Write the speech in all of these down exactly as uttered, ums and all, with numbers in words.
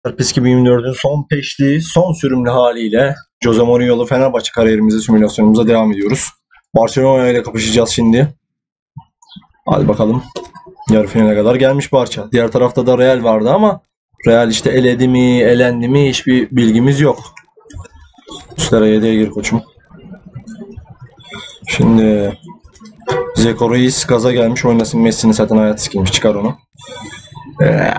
Pes iki bin yirmi dördün son peşli, son sürümlü haliyle Jose Mourinho'lu Fenerbahçe kariyerimize, simülasyonumuza devam ediyoruz. Barcelona ile kapışacağız şimdi. Hadi bakalım. Yarı finale kadar gelmiş Barça. Diğer tarafta da Real vardı ama Real işte eledi mi, elendi mi hiçbir bilgimiz yok. Üstlere yediye gir koçum. Şimdi Zeko Reis gaza gelmiş, oynasın. Messi'nin zaten hayat sikilmiş, çıkar onu. Ee.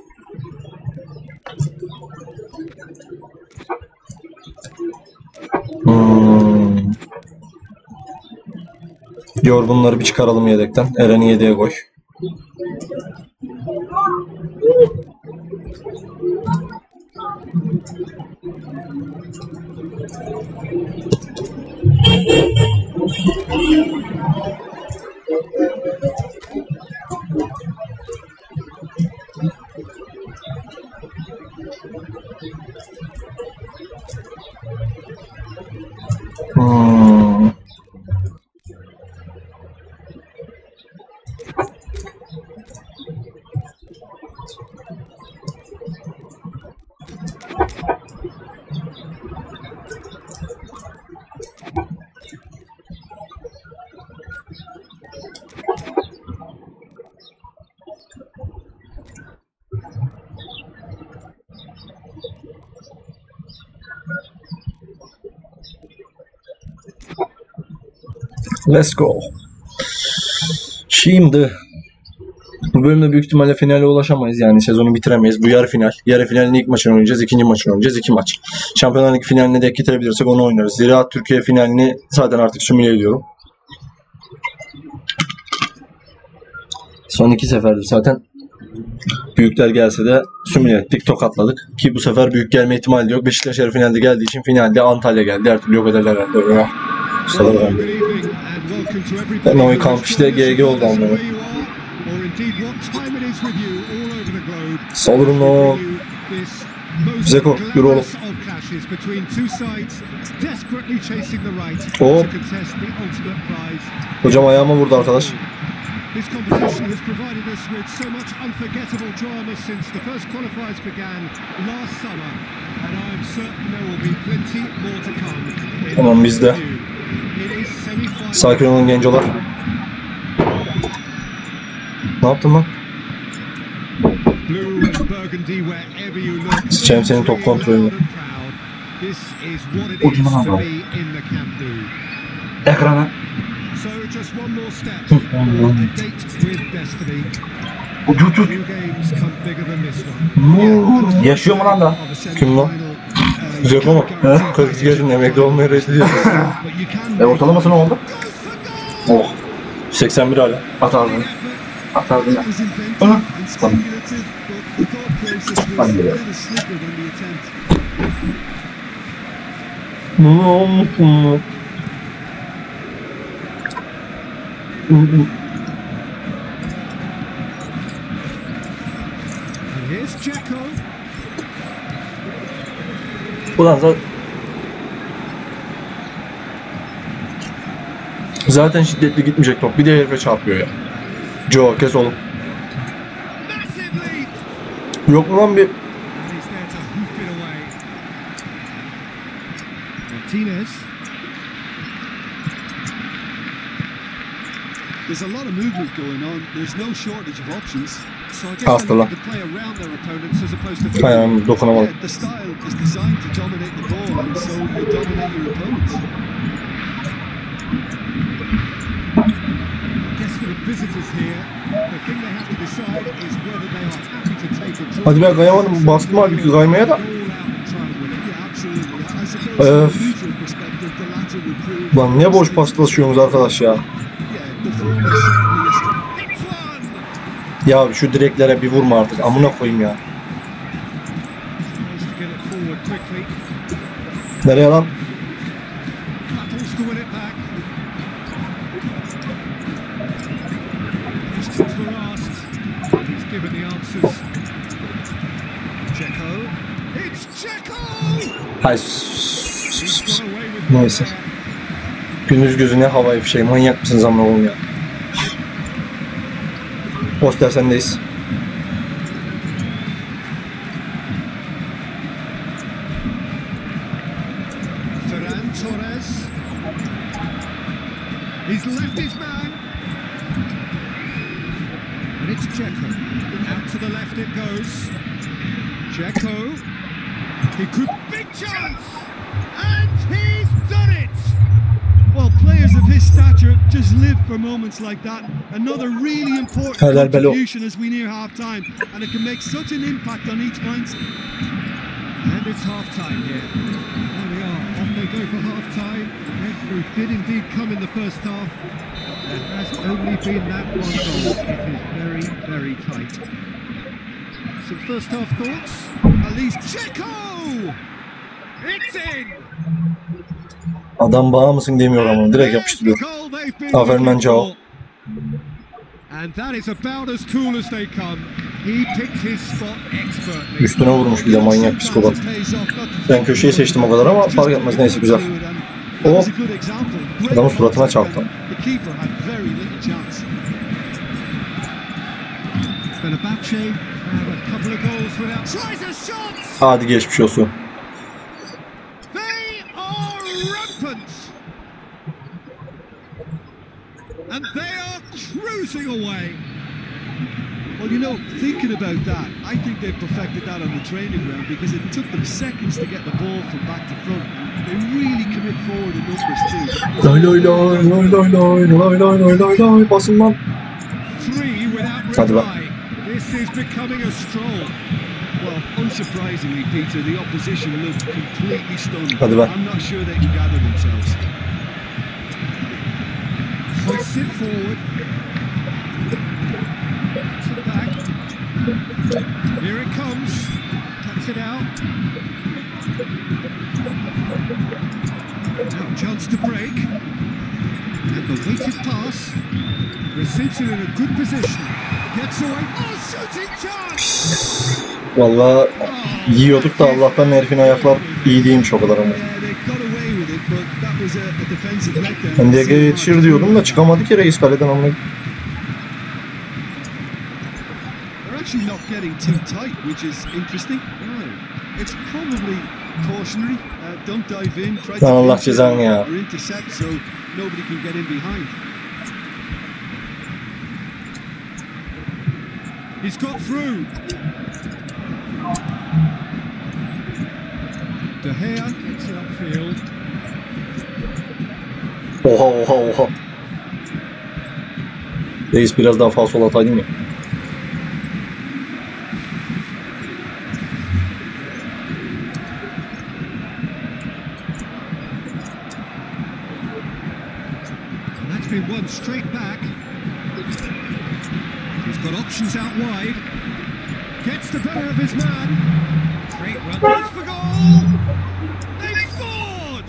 Hmm. Yorgunları bir çıkaralım yedekten. Eren'i yedeğe koy. Hmm. Let's go. Şimdi bu bölümde büyük ihtimalle finale ulaşamayız, yani sezonu bitiremeyiz. Bu yarı final. Yarı finalin ilk maçını oynayacağız, ikinci maçını oynayacağız, iki maç. Şampiyonlar Ligi finaline de getirebilirsek onu oynarız. Zira Türkiye finalini zaten artık simüle ediyorum. Son iki seferdir zaten büyükler gelse de simüle ettik, tokatladık. Ki bu sefer büyük gelme ihtimali yok. Beşiktaş yarı finalde geldiği için finalde Antalya geldi. Her türlü yok ederler herhalde. Ben o kamp işte G G oldu anlamı. Salırım o. Zeko yürü oğlum. Hop. Hocam ayağıma vurdu arkadaş. This competition has provided us with so much unforgettable drama since the first qualifiers began last summer, and I am certain there will be plenty more to come. Tamam biz de. Sakin olun gencolar. Ne yaptın lan? Sıçayım senin top kontrolünü. Ucundan al. Ekrana. Ucu ucu. Yaşıyor mu lan da? Kim lan? Zeko mu? kırk iki yaşında emekli olmayı reddediyor. E ortalaması ne oldu? Oh. seksen bir hala. At ağzını. At ağzını. Hı? Tamam. Hadi ya. Ne olmuş mu? Ulan zaten zaten şiddetli gitmeyecek top. Bir de herife çarpıyor ya. Joe kes oğlum. Yok mu lan bir There's a lot of movement going on. There's no shortage of options. So I guess Hasta they lan. need to play around their opponents as opposed to Ayağım dokunamadım. Yeah, the style is designed to dominate the ball, and so you dominate your opponent. I guess for the visitors here, the thing they have to decide is whether they are happy to take a draw. Hadi ben kayamadım. Bastım halbuki kaymaya da. Öf. Lan ne boş paslaşıyorsunuz arkadaş ya. Ya şu direklere bir vurma artık. Amına koyayım ya. Nereye lan? Hay. Neyse. Gündüz gözüne havai fişeği. Manyak mısınız amına koyayım ya? Poster sendeyiz. Torres. He's left his man. And it's Dzeko. Out to the left it goes. Dzeko. He could... Big chance! And he's done it! Well, players of his stature just live for moments like that. Another really important contribution as we near half-time. And it can make such an impact on each mindset. And it's half-time here. There we are. Off they go for half-time. Every did indeed come in the first half. There has only been that one goal. It is very, very tight. Some first half thoughts? At least Dzeko! It's in! Adam bağ mısın demiyor ama direkt yapıştırıyor. Aferin bence o. And that is about as cool as they come. He picked his spot expertly. Üstüne vurmuş bir de manyak psikopat. Ben köşeyi seçtim o kadar ama fark etmez, neyse güzel. O adamın suratına çarptı. Hadi geçmiş olsun. And they are cruising away. Well, you know, thinking about that, I think they've perfected that on the training ground because it took them seconds to get the ball from back to front. They really commit forward in numbers too. Lay lay lay lay lay lay lay lay lay lay basın lan. Three without reply. This is becoming a stroll. Well, unsurprisingly, Peter, the opposition looked completely stunned. I'm not sure they can gather themselves. Hoists it forward. Puts it back. Here it comes. Cuts it out. Now chance to break. And the weighted pass. Receives it in a good position. Gets away. Oh, shooting chance! Vallahi yiyorduk da Allah'tan herifin ayaklar iyi değilmiş o kadar ama. Ben D G'ye yetişir diyordum da çıkamadı ki reis kaleden ama. Lan Allah cezanı ya. He's got through. De Gea kicks it upfield. Oha oha oha. Reis biraz daha fazla sol ataydın ya. That's been one straight back. He's got options out wide. Gets the better of his man. Great run. Goes for goal. They've scored.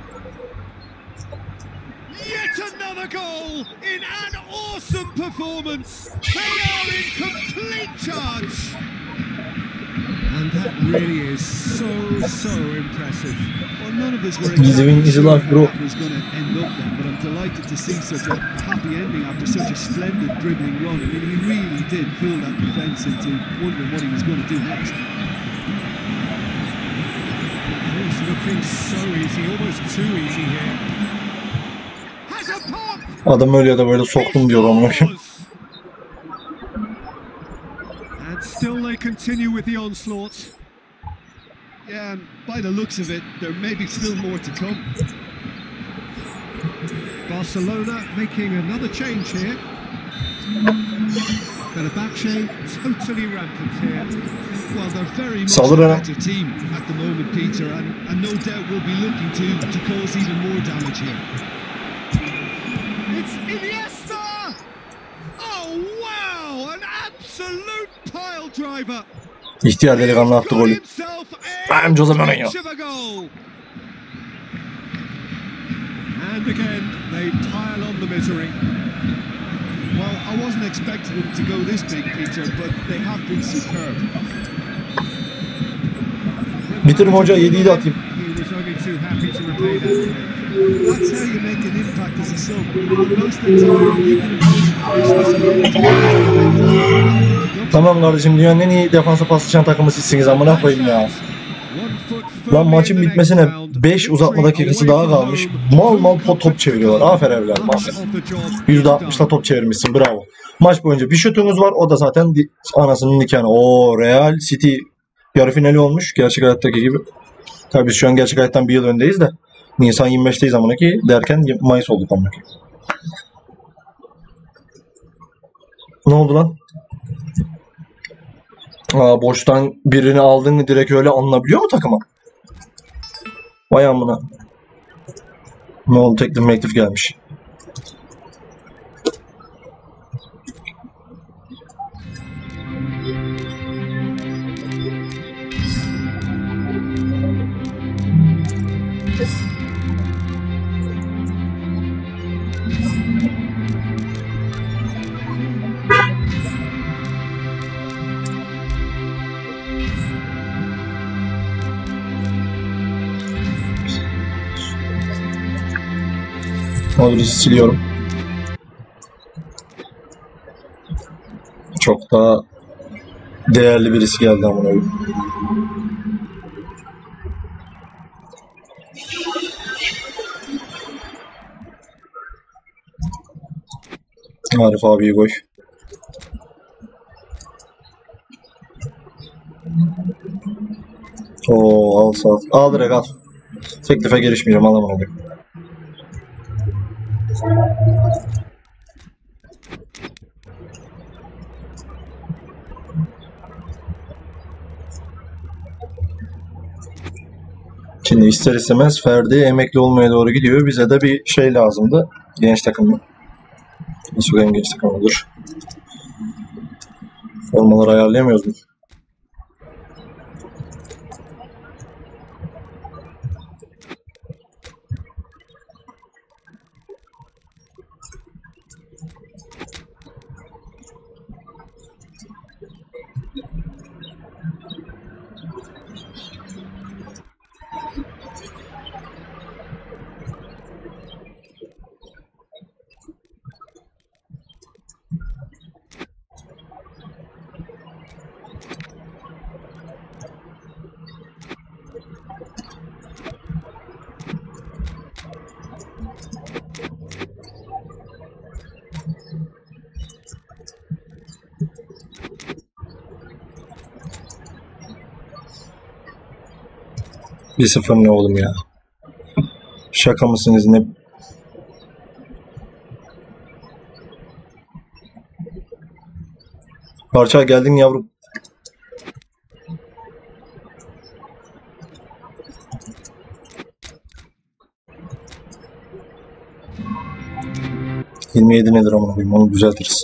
Yet another goal in an awesome performance. They are in complete charge. And that really is so, so impressive. Well, none of us were expecting that was going to end up there, but I'm delighted to see such a happy ending after such a splendid dribbling run. I mean, he really did fool that defence into wondering what he was going to do next. It's looking so easy, almost too easy here. Has a pop! Adam öyle ya da böyle soktum diyor ama. And still they continue with the onslaught. Yeah, and by the looks of it, there may be still more to come. Barcelona making another change here. Fenerbahce totally rampant here. Well, they're very much a better team at the moment, Peter, and, and no doubt will be looking to, to cause even more damage here. It's Iniesta! Oh, wow! An absolute pile driver! İhtiyar delikanlı attı golü. I'm Jose Mourinho. And again, they pile on the misery. Well, I wasn't expecting them to go this big, Peter, but they have been superb. Bitirim hoca, yediyi de atayım. He was only too happy to repay that. That's how you make an impact as a sub. Most of the time, you can impose freshness. Tamam kardeşim, dünyanın en iyi defansa pas sıçan takımı sizsiniz, amına koyayım ya. Lan maçın bitmesine beş uzatma dakikası daha kalmış. Mal mal top çeviriyorlar. Aferin evladım. yüzde altmışla top çevirmişsin. Bravo. Maç boyunca bir şutumuz var. O da zaten anasının nikahı. O Real City yarı finali olmuş. Gerçek hayattaki gibi. Tabii biz şu an gerçek hayattan bir yıl öndeyiz de. Nisan yirmi beşteyiz amına ki derken Mayıs olduk amına ki. Ne oldu lan? Aa, boştan birini aldın mı direkt öyle alınabiliyor mu takıma? Vay amına. Ne oldu? Teklif meklif gelmiş. Modric'i siliyorum. Çok daha değerli birisi geldi amına koyayım. Arif abiyi koy. Oo, al sağ ol. Al direkt al. Teklife girişmeyeceğim, al amına koyayım. Şimdi ister istemez Ferdi emekli olmaya doğru gidiyor. Bize de bir şey lazımdı. Genç takımı. Nasıl en genç takım olur? Formaları ayarlayamıyoruz mu? bir sıfır ne oğlum ya? Şaka mısınız ne? Parça geldin yavrum. yirmi yedi nedir amına koyayım, onu düzeltiriz.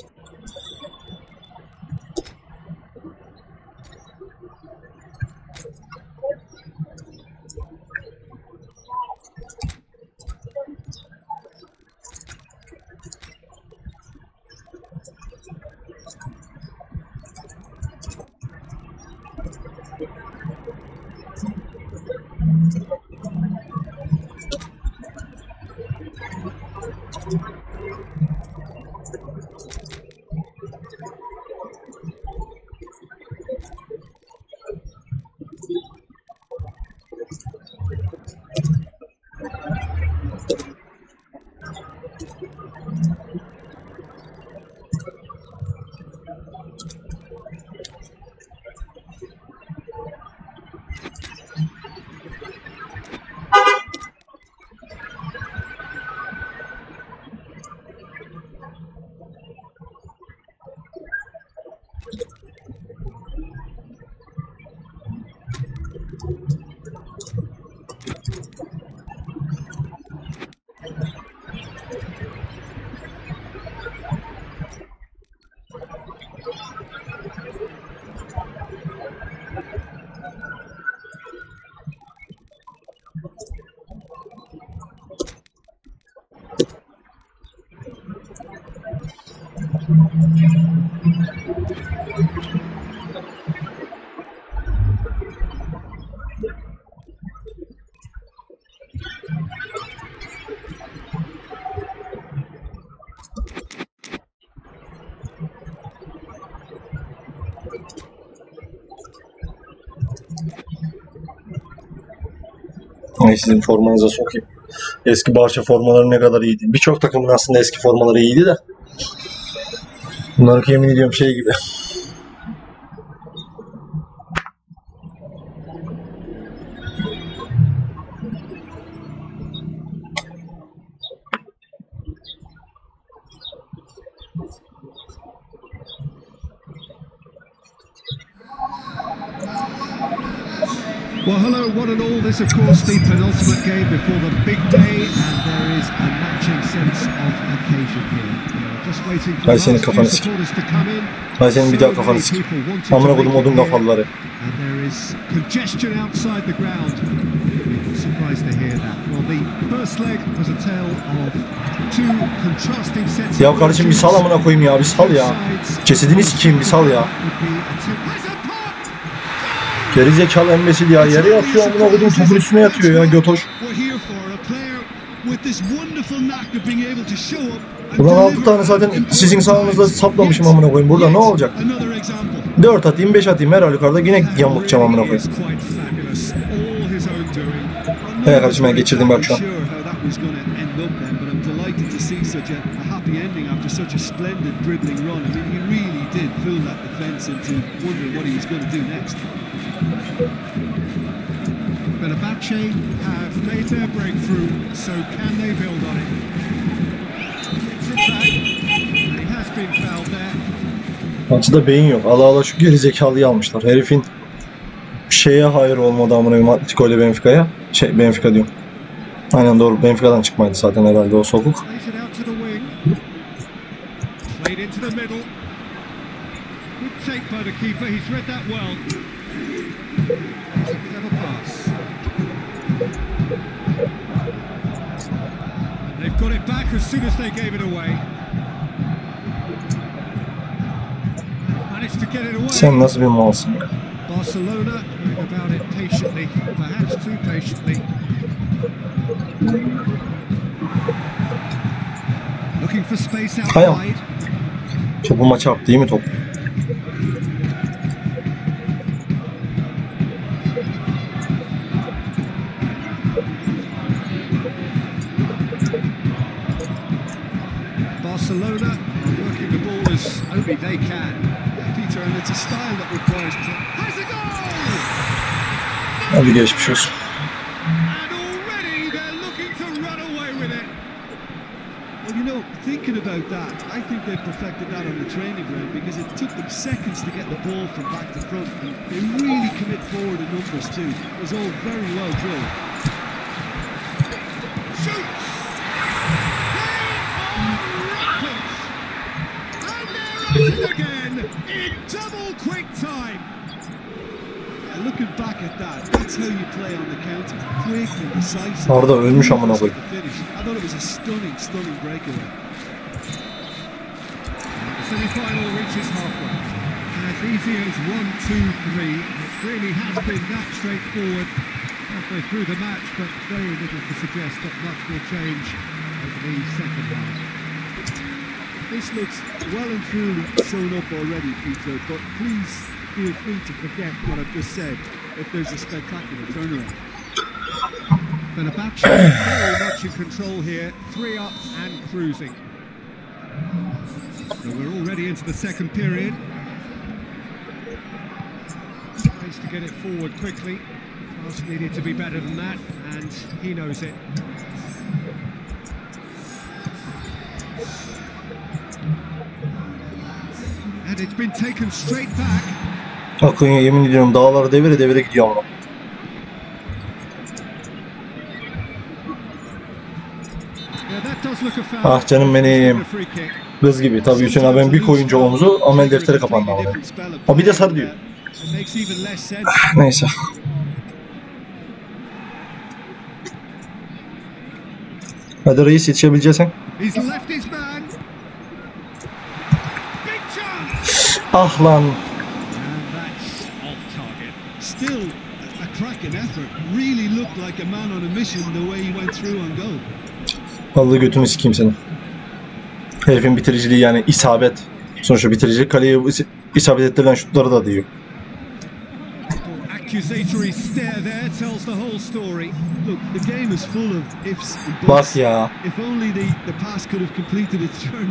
Ay sizin formanıza sokayım. Eski Barça formaları ne kadar iyiydi. Birçok takımın aslında eski formaları iyiydi de. Bunları yemin ediyorum şey gibi. Well, hello, one and all. This, of course, the penultimate game before the big day, and there is a matching sense of occasion here. Just waiting for the Hay senin last few kafanı sik. supporters to come in. Hay senin bir daha So kafanı many sik. people wanting to Amına make kodum it odun here, kafalıları. and there is congestion outside the ground. Surprised to hear that. Well, the first leg was a tale of two contrasting sets. Ya kardeşim bir sal amına koyayım ya, bir sal ya. Cesedini sikeyim, bir sal ya. Gerizekalı embesil ya, yere yatıyor amına kodum, topun üstüne yatıyor ya götoş. Ulan altı tane zaten sizin sahanızda saplamışım amına koyayım, burada ne olacak? dört atayım, beş atayım, her halükarda yine yamukacağım amına koyayım. Evet kardeşim, ben geçirdim bak şu an. Fenerbahçe have made their breakthrough, so can they build on it? It's a back, and he has been fouled there. Maçta beyin yok. Allah Allah şu gerizekalıyı almışlar. Herifin şeye hayır olmadı amına koyayım, Atletico ile Benfica'ya. Şey Benfica diyorum. Aynen doğru, Benfica'dan çıkmaydı zaten herhalde o sokuk. Plays it out to the wing. Played into the middle. Good take by the keeper. He's read that well. It's a clever pass. And they've got it back as soon as they gave it away. Managed to get it away. Sen nasıl bir malsın ya? Barcelona going about it patiently, perhaps too patiently. Looking for space out Hayal. wide. Topuma çarptı değil mi top? Barcelona are working the ball as only they can. Peter, and it's a style that requires play. Has a goal! Hadi geçmiş olsun. And already they're looking to run away with it. Well, you know, thinking about that, I think they perfected that on the training ground because it took them seconds to get the ball from back to front. And they really commit forward in numbers too. It was all very well drilled. Shoots! They are rampant! And they're at it again in double quick time. And looking back at that, that's how you play on the counter. Quick and decisive. Arda ölmüş amına koyayım. The finish. I thought it was a stunning, stunning breakaway. The semi-final reaches halfway. As easy as one, two, three. It really has been that straightforward halfway through the match, but very little to suggest that much will change over the second half. This looks well and truly sewn up already, Peter, but please feel free to forget what I've just said if there's a spectacular turnaround. Fenerbahçe very much in control here, three up and cruising. So we're already into the second period. Tries to get it forward quickly. Pass needed to be better than that, and he knows it. And it's been taken straight back. Akın ya, yemin ediyorum dağları devire devire gidiyor ama. Yeah, that does look a foul. Ah canım benim. Free kick. Kız gibi tabii Hüseyin abi, ben bir koyunca omuzu amel defteri kapandı ama. Ha bir de sarı diyor. It makes even less sense. Neyse. Hadi reis, yetişebileceksen. He's left his man. Big chance. Ah lan. And that's off target. Still a, a cracking effort. Really looked like a man on a mission the way he went through on goal. Vallahi götünü sikeyim senin. Herifin bitiriciliği yani isabet. Sonuçta bitiricilik kaleye is- isabet ettirilen şutları da diyor. Ball accusatory stare there tells the whole story. Look, the game is full of ifs and Bak buts. ya. If only the, the pass could have completed its journey.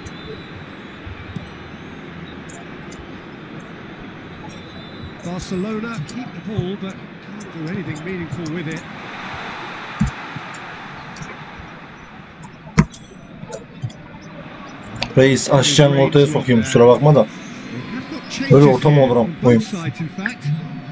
Barcelona keep the ball, but can't do anything meaningful with it. Reis aşacağın ortaya sokayım, kusura bakma da. They've got Öyle changes ortam here olur from oyun. both sides, in fact.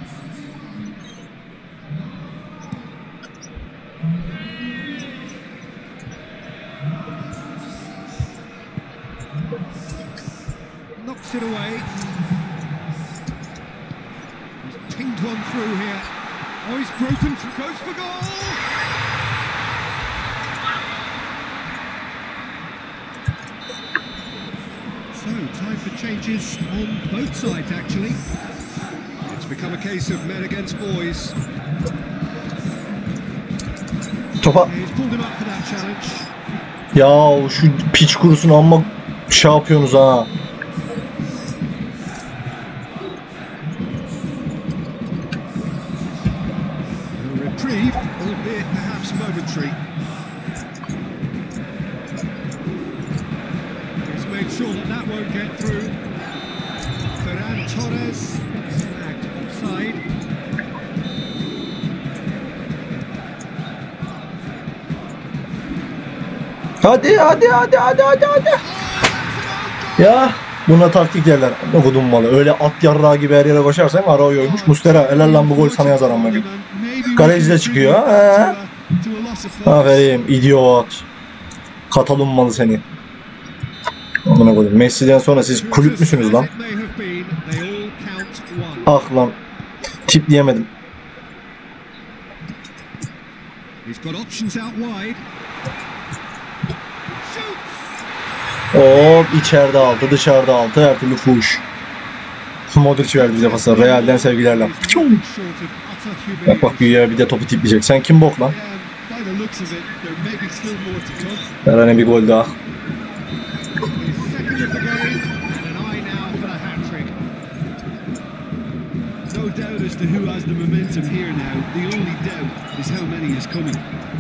Knocks it away. He's pinged one through here. Oh, he's broken, goes for goal! So, time for changes on both sides, actually. It's become a case of men against boys. Topa. He's pulled him up for that challenge. Ya şu piç kurusunu amma şey yapıyorsunuz ha. A reprieve, albeit perhaps momentary. He's made sure that that won't get through. Ferran Torres snagged offside. Hadi hadi hadi hadi hadi hadi. Ya buna taktik derler. Ne kodum malı. Öyle at yarrağı gibi her yere koşarsan Araujo'ymuş. Mustera helal lan bu gol sana yazar amma gibi. Kaleci de çıkıyor. He. Aferin idiot. Katalon malı seni. Amına koydum. Messi'den sonra siz kulüp müsünüz lan? Ah lan. Tipleyemedim. He's got options out wide. Hop içeride altı dışarıda altı her türlü fuş. Modric verdi bize pası. Real'den sevgilerle. Bak bak güya bir de topu tipleyecek. Sen kim bok lan? Herhalde bir gol daha. No doubt as to who has the momentum here now. The only doubt is how many is coming.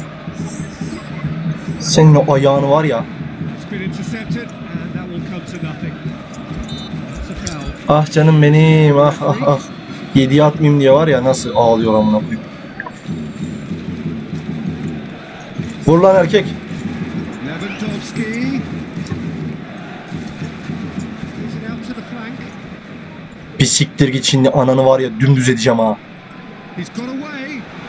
Senin o ayağını var ya. It's been intercepted and that will come to nothing. It's a foul. Ah canım benim ah ah ah. Yediye atmayayım diye var ya nasıl ağlıyor amına koyayım. Vur lan erkek. Lewandowski. Plays it out to the flank. Bir siktir git şimdi ananı var ya dümdüz edeceğim ha. He's got away.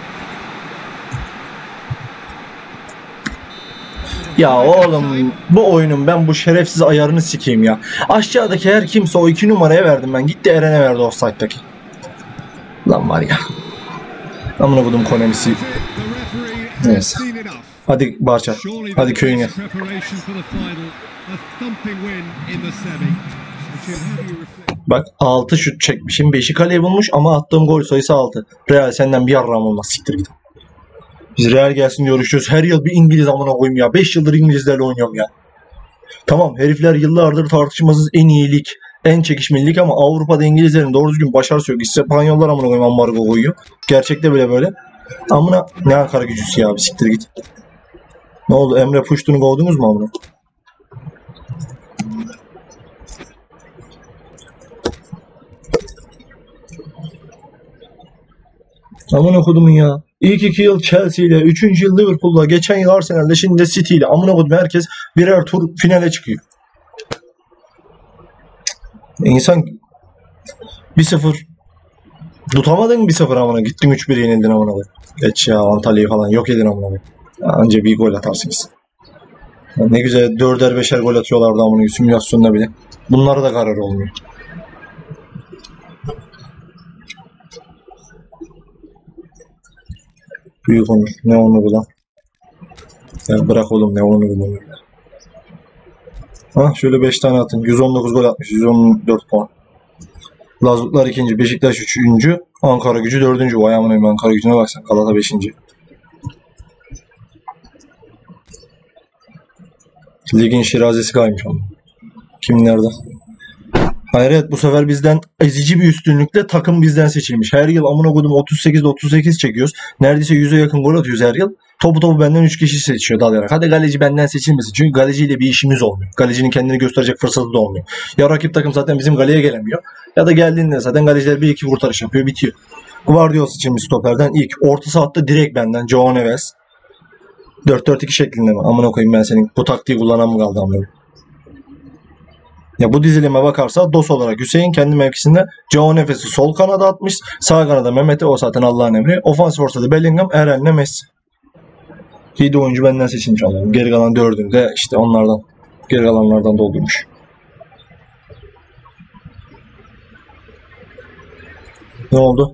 Ya oğlum bu oyunun ben bu şerefsiz ayarını sikeyim ya. Aşağıdaki her kimse o iki numaraya verdim ben. Gitti Eren'e verdi offside'daki. Lan var ya. Amına kodum Konami'si. Neyse. Hadi Barça. Hadi köyüne. Bak altı şut çekmişim. beşi kaleye bulmuş ama attığım gol sayısı altı. Real senden bir yarram olmaz. Siktir git. Biz Real gelsin diye uğraşıyoruz. Her yıl bir İngiliz amına koyayım ya. beş yıldır İngilizlerle oynuyorum ya. Tamam herifler yıllardır tartışmasız en iyi lig, en çekişmeli lig ama Avrupa'da İngilizlerin doğru düzgün başarısı yok. İspanyollar amına koyayım ambargo koyuyor. Gerçekte bile böyle. Amına ne Ankara gücüsü ya. Bir siktir git. Ne oldu? Emre Puştu'nu kovdunuz mu amına? Amına kodumun ya. İlk iki yıl Chelsea ile, üçüncü yıl Liverpool'la, geçen yıl Arsenal'le, şimdi de City ile. Amına kodum herkes birer tur finale çıkıyor. İnsan bir sıfır tutamadın bir sıfır amına. Gittin üç bir yenildin amına koyayım. Geç ya Antalya'yı falan yok edin amına koyayım. Anca bir gol atarsınız. Ya ne güzel dörder beşer gol atıyorlardı amına simülasyonda bile. Bunlara da karar olmuyor. Büyük onur. Ne onuru lan? Ya bırak oğlum ne onuru bunu. Ha şöyle beş tane atın. yüz on dokuz gol atmış. yüz on dört puan. Lazutlar ikinci. Beşiktaş üçüncü. Ankara gücü dördüncü. Vay amınayım Ankara gücüne baksan. Galata beşinci. Ligin şirazesi kaymış ama. Kim nerede? Hayret, bu sefer bizden ezici bir üstünlükle takım bizden seçilmiş. Her yıl amına koydum otuz sekizde otuz sekiz çekiyoruz. Neredeyse yüze yakın gol atıyoruz her yıl. Topu topu benden üç kişi seçiyor dalayarak. Hadi galeci benden seçilmesin. Çünkü galeciyle bir işimiz olmuyor. Galecinin kendini gösterecek fırsatı da olmuyor. Ya rakip takım zaten bizim galeye gelemiyor. Ya da geldiğinde zaten galeciler bir iki kurtarış yapıyor, bitiyor. Guardiola seçilmiş stoperden ilk. Orta saatte direkt benden. João Neves. dört dört iki şeklinde mi? Amına koyayım ben senin. Bu taktiği kullanan mı kaldı amına? Ya bu dizilime bakarsa dos olarak Hüseyin kendi mevkisinde, João Neves'i sol kanada atmış. Sağ kanada Mehmet'e, o zaten Allah'ın emri. Ofansif ortada Bellingham, Eren'le Messi. yedi oyuncu benden seçilmiş ama geri kalan dördünü de işte onlardan, geri kalanlardan doldurmuş. Ne oldu?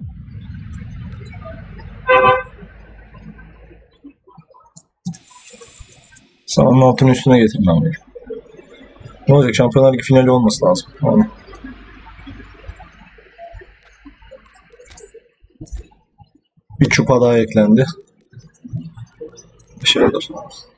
Sahanın altını üstüne getirdim ben bunu. Ne olacak? Şampiyonlar Ligi finali olması lazım. Yani. Bir çupa daha eklendi. Bir şey olur.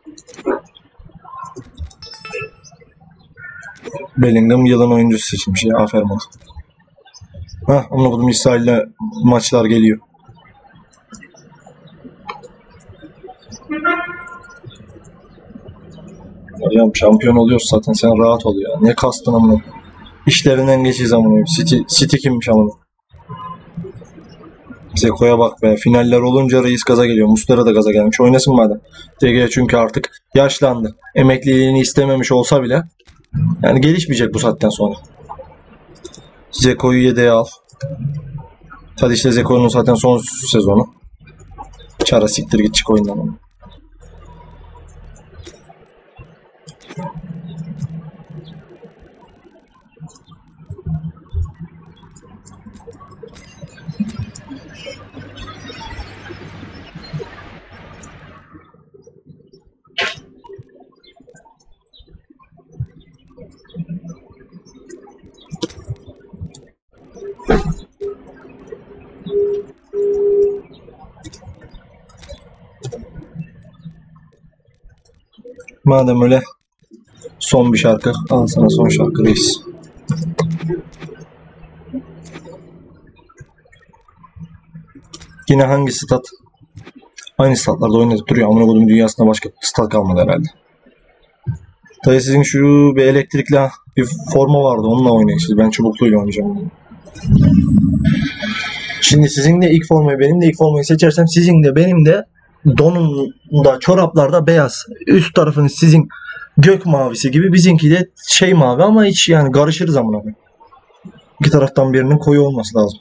Bellingham yılın oyuncusu seçilmiş ya. Aferin ona. Hah, onu buldum. İsrail'le maçlar geliyor. Hocam şampiyon oluyoruz zaten, sen rahat ol ya. Ne kastın amına. İşlerinden geçiyiz amına. City, City kimmiş amına. Zeko'ya bak be. Finaller olunca reis gaza geliyor. Muslera da gaza gelmiş. Oynasın madem. D G çünkü artık yaşlandı. Emekliliğini istememiş olsa bile yani gelişmeyecek bu saatten sonra. Zeko'yu yedeğe al. Hadi işte Zeko'nun zaten son sezonu. Çara siktir git, çık oyundan onu. Madem öyle, son bir şarkı. Al sana son şarkı reis. Yine hangi stat? Aynı statlarda oynadık duruyor. Amına koydum, dünyasında başka stat kalmadı herhalde. Tabii sizin şu bir elektrikli bir forma vardı, onunla oynayın siz. Ben çubukluyla oynayacağım. Şimdi sizin de ilk formayı, benim de ilk formayı seçersem sizin de benim de donumda, çoraplarda beyaz. Üst tarafınız sizin gök mavisi gibi, bizimki de şey mavi ama hiç yani karışırız amına koyayım. İki taraftan birinin koyu olması lazım.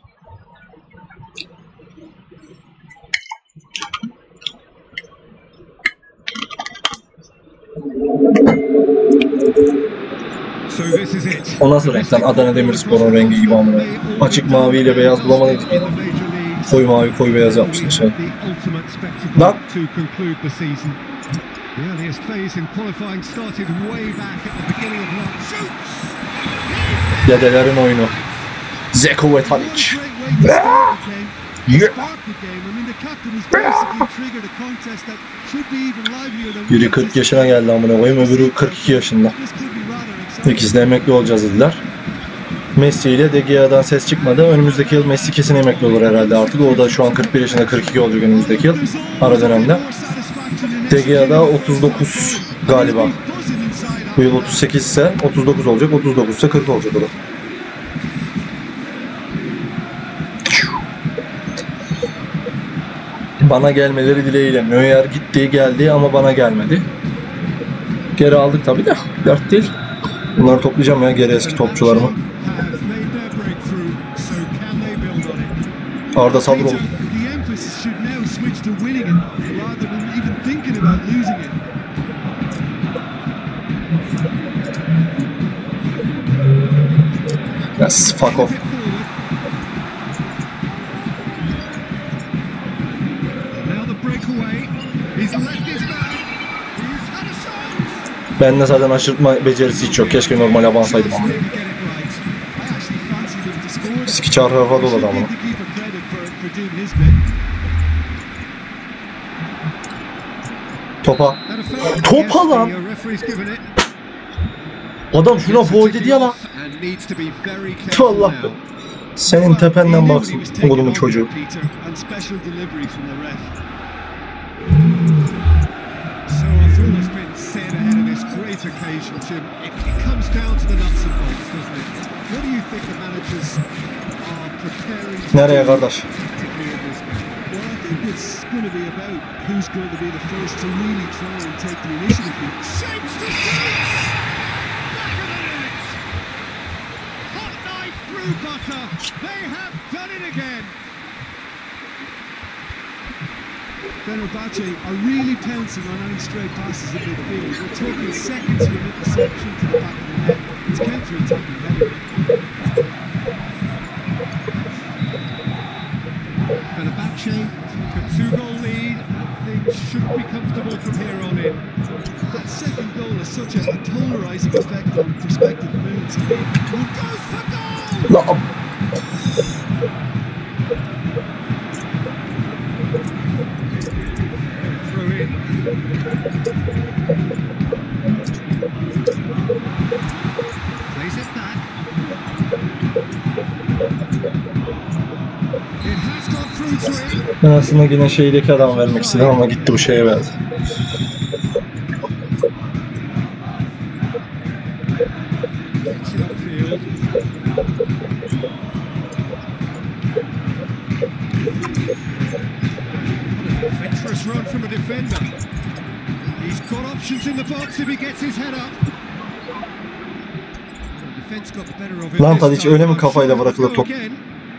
O nasıl renk lan? Adana Demirspor'un rengi gibi amına. Açık mavi ile beyaz bulamadınız mı? Koyu mavi, koyu beyaz yapmışlar şey. Bak. Dedelerin oyunu. Zeko ve Tadic. Biri kırk yaşına geldi amına koyayım, öbürü kırk iki yaşında. İkisi de emekli olacağız dediler. Messi ile De Gea'dan ses çıkmadı. Önümüzdeki yıl Messi kesin emekli olur herhalde artık. O da şu an kırk bir yaşında, kırk iki olacak önümüzdeki yıl. Ara dönemde. De Gea'da otuz dokuz galiba. Bu yıl otuz sekiz ise otuz dokuz olacak. otuz dokuz ise kırk olacak o da. Bana gelmeleri dileğiyle. Neuer gitti geldi ama bana gelmedi. Geri aldık tabi de. Dert değil. Bunları toplayacağım ya, geri eski topçularımı. Arda Sabroğlu. Yes, fuck off. Ben de zaten aşırtma becerisi hiç yok. Keşke normal abansaydım ama. Siki çarpıya doladı ama. Topa. Topa lan. Adam şuna foul dedi ya lan. and needs to be very careful Allah now. senin tependen baksın oğlumun çocuğu. And special delivery from the ref. So after all that's been said ahead of this great occasion, Jim, it, it comes down to the nuts and bolts, doesn't it? What do you think the managers are preparing to Nereye do kardeş? tactically in this game? Well, I think it's going to be about who's going to be the first to really try and take the initiative here. Shapes to shoot! Back of the net! Hot knife through butter! They have done it again! Fenerbahce are really pouncing on any stray passes in midfield. We're talking seconds from interception to the back of the net. It's counter-attacking heavy. Fenerbahce took a two-goal lead and things should be comfortable from here on in. That second goal has such a, a polarising effect on prospective moods. I mean, Who goes for goal? La Through in. Plays it back. It has gone through to him. ben aslında yine şeydeki adam vermek istedim ama gitti bu şeye verdi. Gets it upfield. What an adventurous run from a defender. He's got options in the box if he gets his head up. The defence got the better of him Lan this Tadic time, öyle mi but kafayla sure bırakılır go top? again.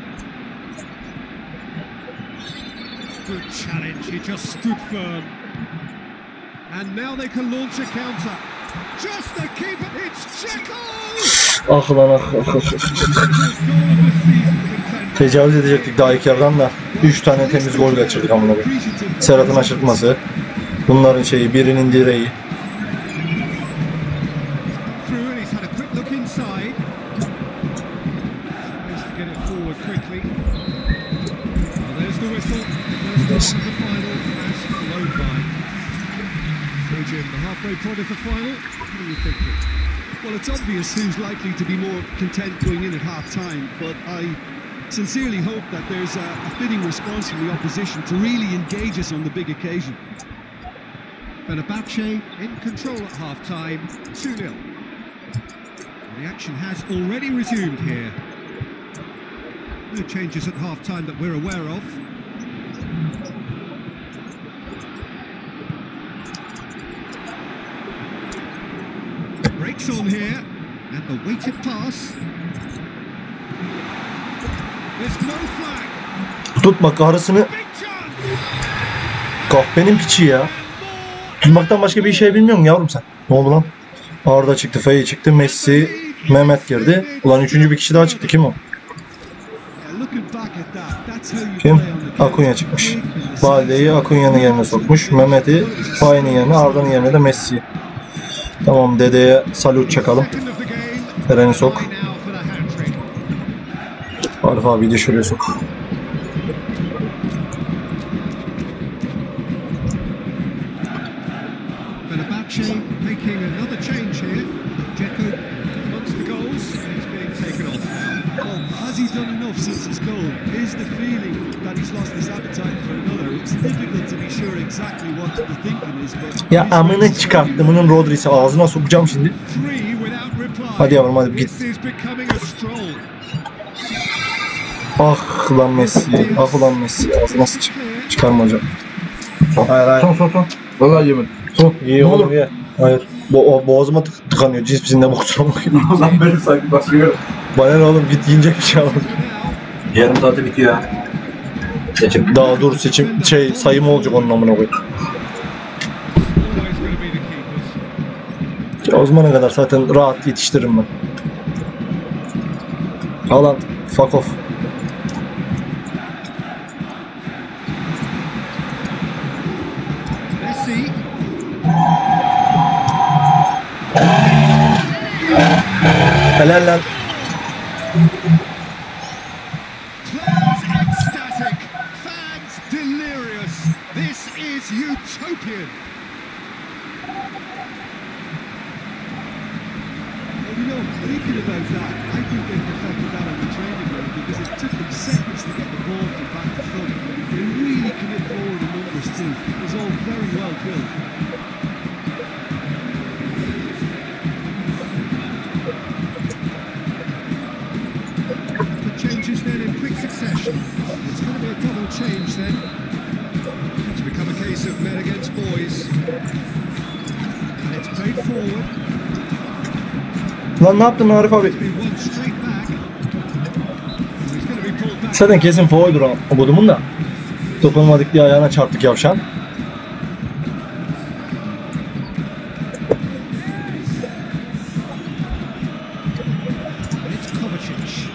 Good challenge, he just stood firm. And now they can launch a counter. Just the keeper, it's Dzeko! Ah lan ah. ah, ah. Goal of the season contender. Tecavüz edecektik daha ilk yarıdan da üç tane temiz gol kaçırdık amına koyayım. Serhat'ın aşırtması. Bunların şeyi birinin direği. Through and he's had a quick look inside. Tries to get it forward quickly. Well, there's the whistle. First half of the final has flown by. So Jim, the halfway point of the final, what are you thinking? well, it's obvious who's likely to be more content going in at half-time, but I sincerely hope that there's a, a fitting response from the opposition to really engage us on the big occasion. Fenerbahce in control at half-time, two nil. The action has already resumed here. No changes at half-time that we're aware of. Breaks on here, and the weighted pass. There's no flag. Tutma karısını Big chance. kahpenin piçi ya. And more. Tutmaktan başka bir şey bilmiyorsun yavrum sen. Ne oldu lan? Arda çıktı, Faye çıktı, Messi, Mehmet girdi. Ulan üçüncü bir kişi daha çıktı. Kim o? Yeah, looking back at that, that's how you Kim? play on the counter. Akunya çıkmış. Balde'yi Akunya'nın yerine sokmuş. Mehmet'i Faye'nin yerine, Arda'nın yerine de Messi. Tamam, dedeye salut çakalım. Second of the game. Eren'i sok. Now for the hat-trick. Arif abi de şuraya sok. Fenerbahce making another change here. Dzeko amongst the goals, and he's being taken off now. Well, has he done enough since his goal? Is the feeling that he's lost his appetite for another? It's difficult to be sure exactly what the thinking is, but... Ya amını çıkarttımının Rodri'si, ağzına sokacağım şimdi. Three without reply. Hadi yavrum, hadi git. This is becoming a stroll. Ah lan Messi, ah ulan Messi, ağzına sıç. Çıkarma hocam. Hayır hayır. Son son son. Vallahi yemedim. Son, iyi Ne oğlum olur? ye. Hayır. Bo o- boğazıma tık tıkanıyor, cins bizimle boksuna bakayım. Allah beni sanki basıyor. Bana ne oğlum, git yiyecek bir şey al. For now, Yarım saate bitiyor ha. Seçim. Daha dur, seçim şey sayımı olacak onun amına koyayım. always going to be the keepers. Ya o zamana kadar zaten rahat yetiştiririm ben. Al lan, fuck off. Messi. Helal lan. Players ecstatic. Fans delirious. This is utopian. Well, you know, know, thinking about that, I think they perfected that on the training ground because it took them seconds to get the ball from back to front. They really commit forward in numbers too. It was all very well drilled. The changes then in quick succession. It's going to be a double change then. It's become a case of men against boys. And it's played forward. Lan ne yaptın Arif abi? It's been one straight back. He's going to be pulled back. Zaten kesin foul'dur o o budumun da. Dokunmadık diye ayağına çarptık yavşan. It's Kovacic.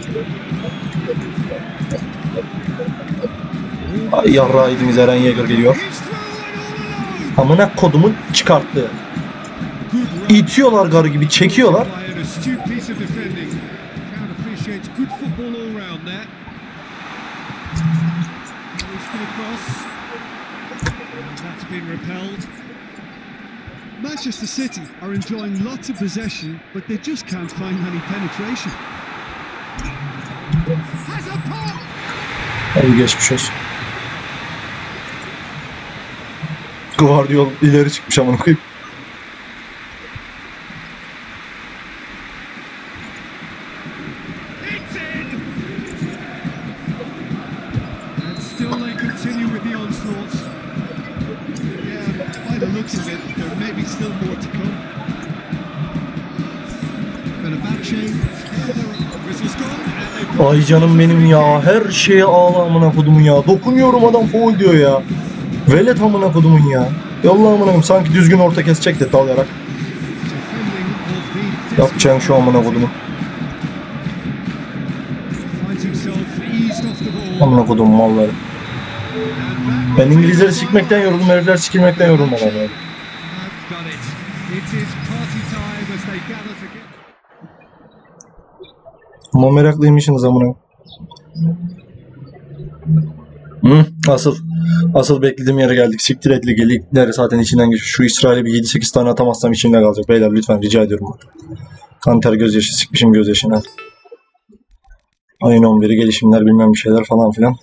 Ay yarrağı yediniz, Eren Yeager geliyor. He's through and all alone. Amına kodumun çıkarttı. Good run. İtiyorlar garı gibi, çekiyorlar. By an astute piece of defending. Crowd appreciates good football all round there. Hoisted across. And that's been repelled. Manchester City are enjoying lots of possession, but they just can't find any penetration. Has a pop! Hadi geçmiş olsun. Guardiol ileri çıkmış amına koyayım. It's in! And still they continue with the onslaughts. Yeah, by the looks of it, there may be still more to come. Fenerbahçe, whistle's gone, and they've... Ay canım benim ya, her şeye ağla amına kodumun ya. Dokunuyorum adam foul diyor ya. Velet amına kodumun ya. Yolla amına koyayım, sanki düzgün orta kesecek de dalayarak. defending of the Yapacağım şu amına kodumu. finds himself eased off the ball. Amına kodumun malları. Ben İngilizleri sikmekten yoruldum, herifler sikilmekten yoruldum adamlar. Have done it. It is party time as they gather together. Ama meraklıymışsınız amına. Hı, asıl asıl beklediğim yere geldik. Siktir et ligi. Ligleri zaten içinden geçiyor. Şu İsrail'e bir yedi sekiz tane atamazsam içimde kalacak. Beyler lütfen rica ediyorum. Kanter gözyaşı, sikmişim gözyaşına. Ayın on biri gelişimler bilmem bir şeyler falan filan.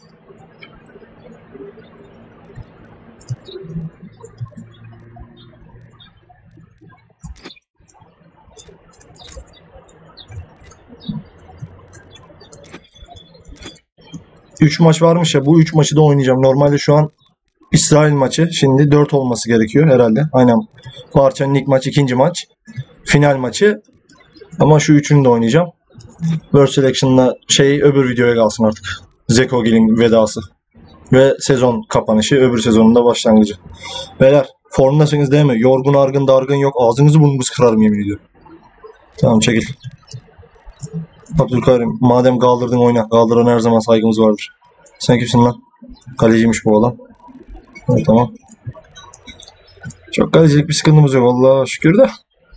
üç maç varmış ya, bu üç maçı da oynayacağım. Normalde şu an İsrail maçı, şimdi dört olması gerekiyor herhalde. Aynen. Barça'nın ilk maç, ikinci maç. Final maçı. Ama şu üçünü de oynayacağım. World Selection'la şey öbür videoya kalsın artık. Zeko Gil'in vedası. Ve sezon kapanışı, öbür sezonun da başlangıcı. Beyler formdasınız değil mi? Yorgun, argın, dargın yok. Ağzınızı burnunuzu kırarım yemin ediyorum. Tamam, çekil. Abdülkarim, madem kaldırdın oyna. Kaldıran her zaman saygımız vardır. Sen kimsin lan? Kaleciymiş bu olan. Evet, tamam. Çok kalecilik bir sıkıntımız yok Allah'a şükür de.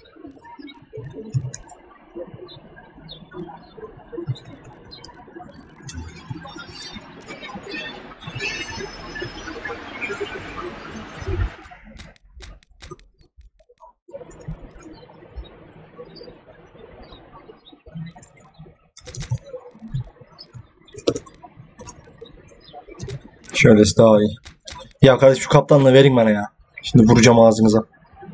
Şöylesi daha iyi. Ya kardeş şu kaptanlığı verin bana ya. Şimdi vuracağım ağzınıza.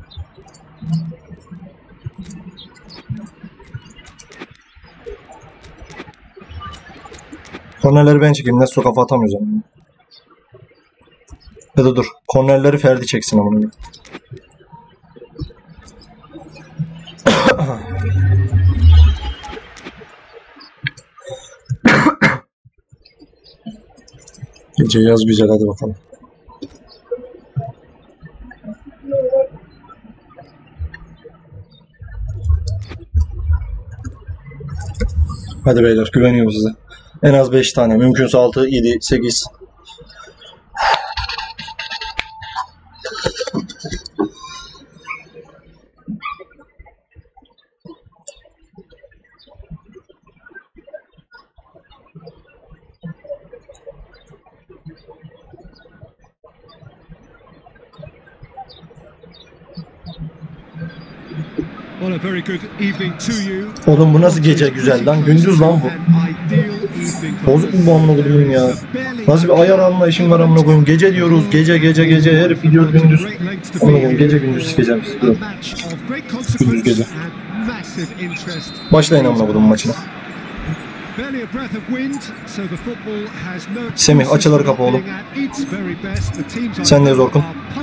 Kornerleri ben çekeyim. Nasıl kafa atamıyoruz ama. Ya da dur. Kornerleri Ferdi çeksin ama. Gece yaz güzel, hadi bakalım. Hadi beyler, güveniyorum size. En az beş tane. Mümkünse altı, yedi, sekiz. Well, a very good evening to you. Oğlum bu nasıl gece güzel lan? Gündüz lan bu. Bozuk mu bu amına koyayım ya? Nasıl bir ayar anlayışın var amına koyayım? Gece diyoruz, gece gece gece herif gidiyor gündüz. Amına koyayım gece gündüz sikeceğim sizi. Dur. Gündüz gece. Başlayın amına koyayım maçına. Semih açıları kapa oğlum. Sen de Zorkun.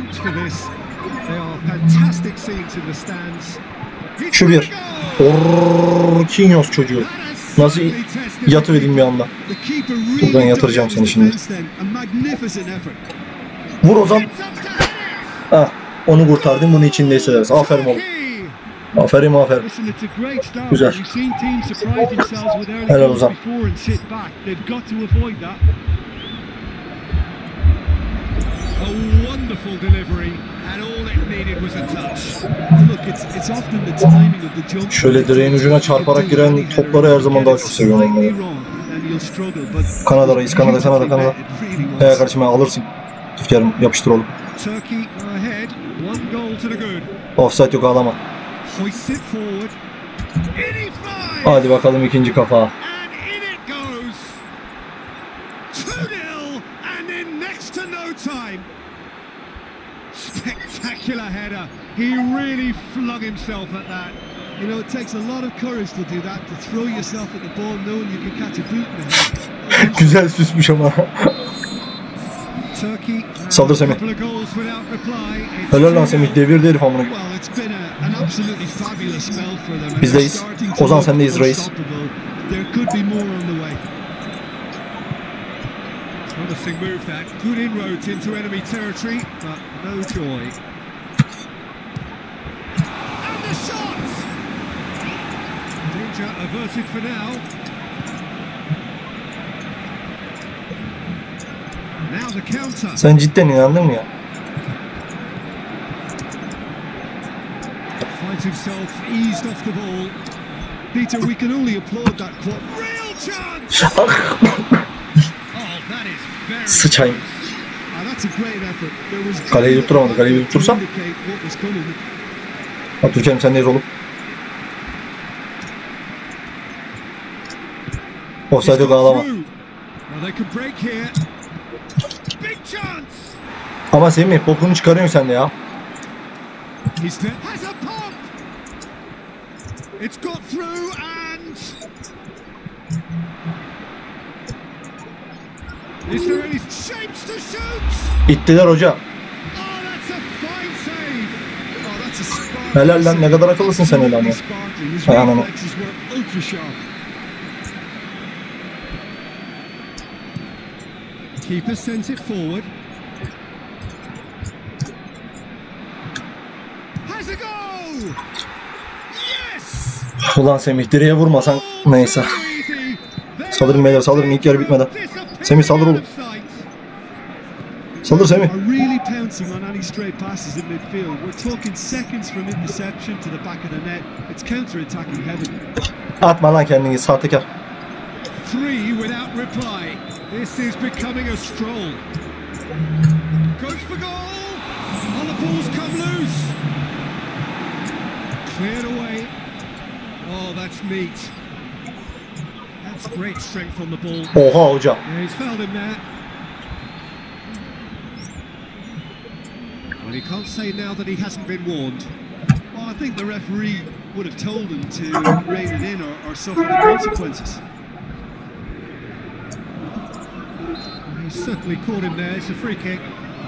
Şu bir. Orkinyos çocuğu. Nasıl yatıvereyim bir anda. Buradan yatıracağım seni şimdi. Vur Ozan. Ah, onu kurtardım. Bunu içinde hissederiz. Aferin oğlum. Aferin aferin. Güzel. Helal Ozan. A wonderful delivery, and all it needed was a touch. Look, it's, it's often the timing of the jump. Şöyle direğin ucuna çarparak giren topları her zaman daha çok seviyorum onları. Kanada reis, Kanada, Kanada, Kanada. He kardeşim alırsın. Tüfkerim yapıştır oğlum. Turkey are ahead, one goal to the good. Offside yok ağlama. Hoists it forward. In he flies. Hadi bakalım ikinci kafa. And in it goes. two nil, and in next to no time. Spectacular header. He really flung himself at that. You know, it takes a lot of courage to do that, to throw yourself at the ball knowing you can catch a boot in the head. Güzel süsmüş ama. Turkey. Saldır Semih. Couple of goals without reply. Helal lan Semih, devirdi herif amına. Well, it's been a, an absolutely fabulous spell for them. Bizdeyiz. Ozan sendeyiz reis. There could be more on the way. Promising move that. Good inroads into enemy territory, but no joy. And the shot! Danger averted for now. Now the counter. Sen cidden inandın mı ya? Finds himself eased off the ball. Peter, we can only applaud that quad. Real chance! Oh, that is very Sıçayım. Ah, that's a great effort. There was Kaleyi tutturamadı. Kaleyi tuttursam. indicate what was coming. Ha Türkiye'm sendeyiz oğlum. Offside yok ağlama. Now they can break here. Big chance! Ama Semih bokunu çıkarıyorsun sen de ya. He's there. Has a pop! It's got through and... Is there any shapes to shoot? İttiler hoca. Oh, that's a fine save! Oh, that's a spark. Helal lan, ne kadar akıllısın sen öyle ama. Sparkling. His Hay ananı. reflexes were ultra sharp. Keeper sends it forward. Has a go! Yes! Ulan Semih direğe vurmasan neyse. Saldırın beyler, saldırın ilk yarı bitmeden. Semih saldır oğlum. Saldır Semih. Are really pouncing on any stray passes in midfield. We're talking seconds from interception to the back of the net. It's counter-attacking heaven. Atma lan kendini sahtekar. Three without reply. This is becoming a stroll. Goes for goal. Oh, the ball's come loose. Cleared away. Oh, that's neat. That's great strength on the ball. Oha hoca. Yeah, he's fouled him there. Well, he can't say now that he hasn't been warned. Well, I think the referee would have told him to rein it in or, or suffer the consequences. He's certainly caught him there. It's a free kick.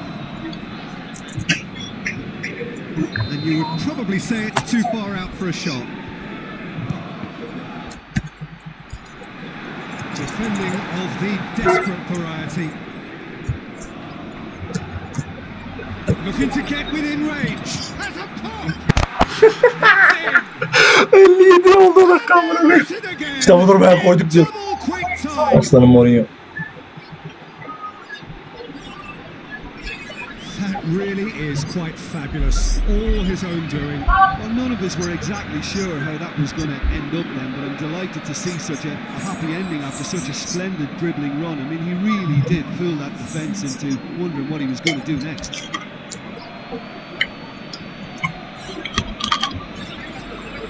And you would probably say it's too far out for a shot. Defending of the desperate variety. Looking to get within range. Has a pop! elli yedi oldu rakamını. İşte budur be, koyduk diyor. Aslanım Mourinho. That really is quite fabulous. All his own doing. Well, none of us were exactly sure how that was going to end up then, but I'm delighted to see such a, a happy ending after such a splendid dribbling run. I mean, he really did fool that defence into wondering what he was going to do next.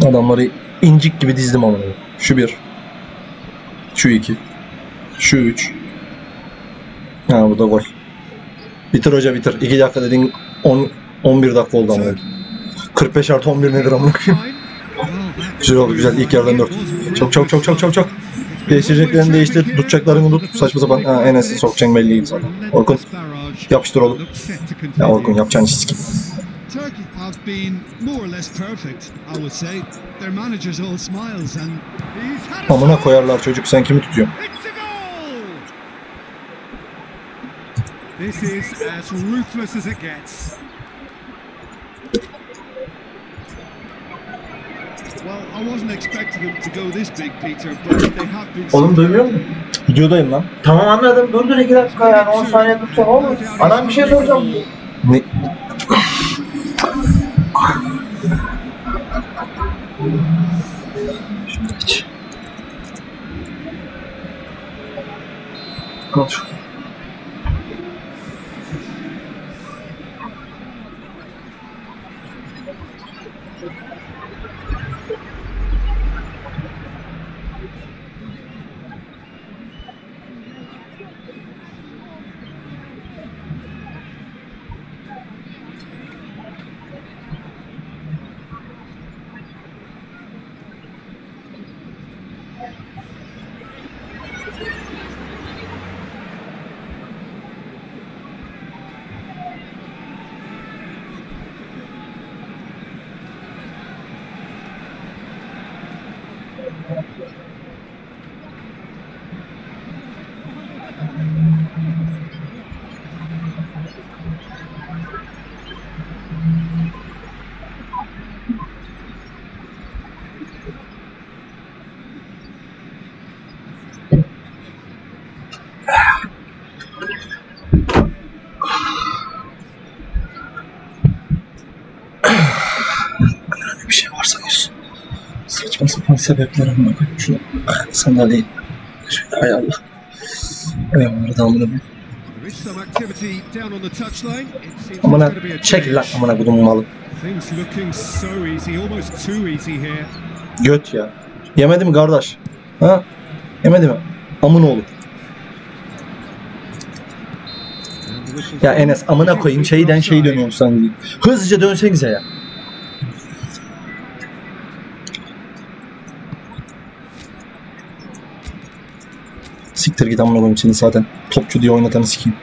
Adamları incik gibi dizdim ama. Şu bir. Şu iki. Şu üç. Ha bu da gol. Bitir hoca bitir. iki dakika dediğin on, on bir dakika oldu ama. kırk beş artı on bir nedir ama? Güzel oldu güzel. İlk yarıdan dört. Çok çok çok çok çok çok. Değiştireceklerini değiştir. Tutacaklarını tut. Saçma sapan. Ha Enes'i sokacağın belliydi zaten. Orkun. Yapıştır oğlum. Ya Orkun yapacağın işi sikim. Turkey have been more or less perfect, I would say. Their managers all smiles and he's had a Amına shot. koyarlar çocuk. Sen kimi tutuyorsun? It's a goal! This is as ruthless as it gets. Well, I wasn't expecting them to go this big, Peter, but they have been. Oğlum duymuyor musun? Videodayım lan. Tamam anladım. Dur dur iki dakika yani on saniye tutacağım oğlum. Adam bir şey soracağım. Ne? Hiç. Al şu. Bir şey varsa yüz. Saçma sapan sebepler amına koyayım şunu. Sandalyeyi. Şöyle hay Allah. Ay amına da amına koyayım. There is some activity down on the touchline. It seems there's Amına going to be a çekil lan change. amına koyduğum malı. Things looking so easy, almost too easy here. Göt ya. Yemedi mi kardeş? Ha? Yemedi mi? Amın oğlu. And the whistle's Ya Enes amına koyayım şeyden şey dönüyorsun sen. Hızlıca dönsenize ya. Siktir git amına koyayım seni zaten. Topçu diye oynatanı sikeyim.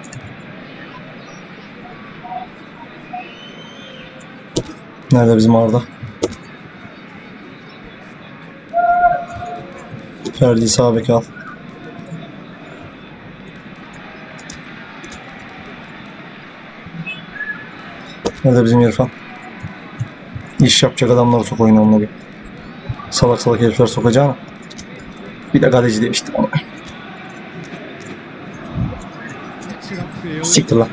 Nerede bizim Arda? Ferdi sağ bek al. Nerede bizim İrfan? İş yapacak adamları sok oyuna onları. Salak salak herifler sokacağına. Bir de kaleci demiştim ona. gets it upfield. Siktir lan.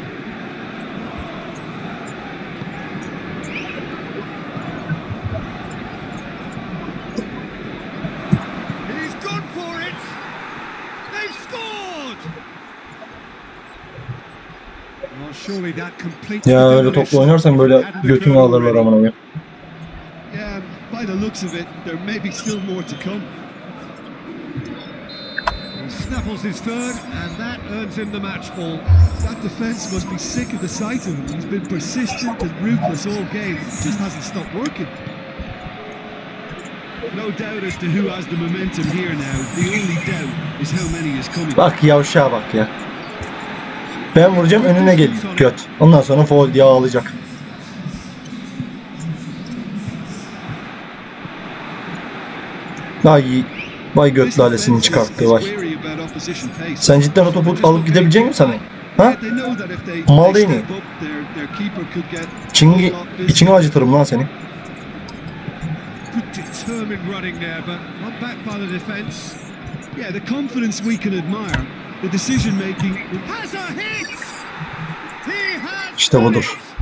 He's gone for it. They've scored. Well, surely that completes the Ya öyle demolition. topla oynarsan böyle Hadn't götünü occurred alırlar already. amına koyayım. Yeah, by the looks of it, there may be still more to come. He snaffles his third, and that earns him the match ball. That defence must be sick of the sight of him. He's been persistent and ruthless all game. Just hasn't stopped working. No doubt as to who has the momentum here now. The only doubt is how many is coming. Bak yavşağa bak ya. Ben vuracağım önüne geliyor göt. Ondan sonra foul diye ağlayacak. Vay vay göt This lalesini defence is- çıkarttı is vay. wary about opposition pace. Sen cidden o topu alıp gidebilecek misin sen? Ha? Yeah, they know that if they, Mal they değil mi? step up, their, their keeper could get İçini, a lot busy. içini acıtırım lan seni. Good determined running there, but not backed by the defence. Yeah, the confidence we can admire. The decision making. Has a hit. He has İşte done budur. it.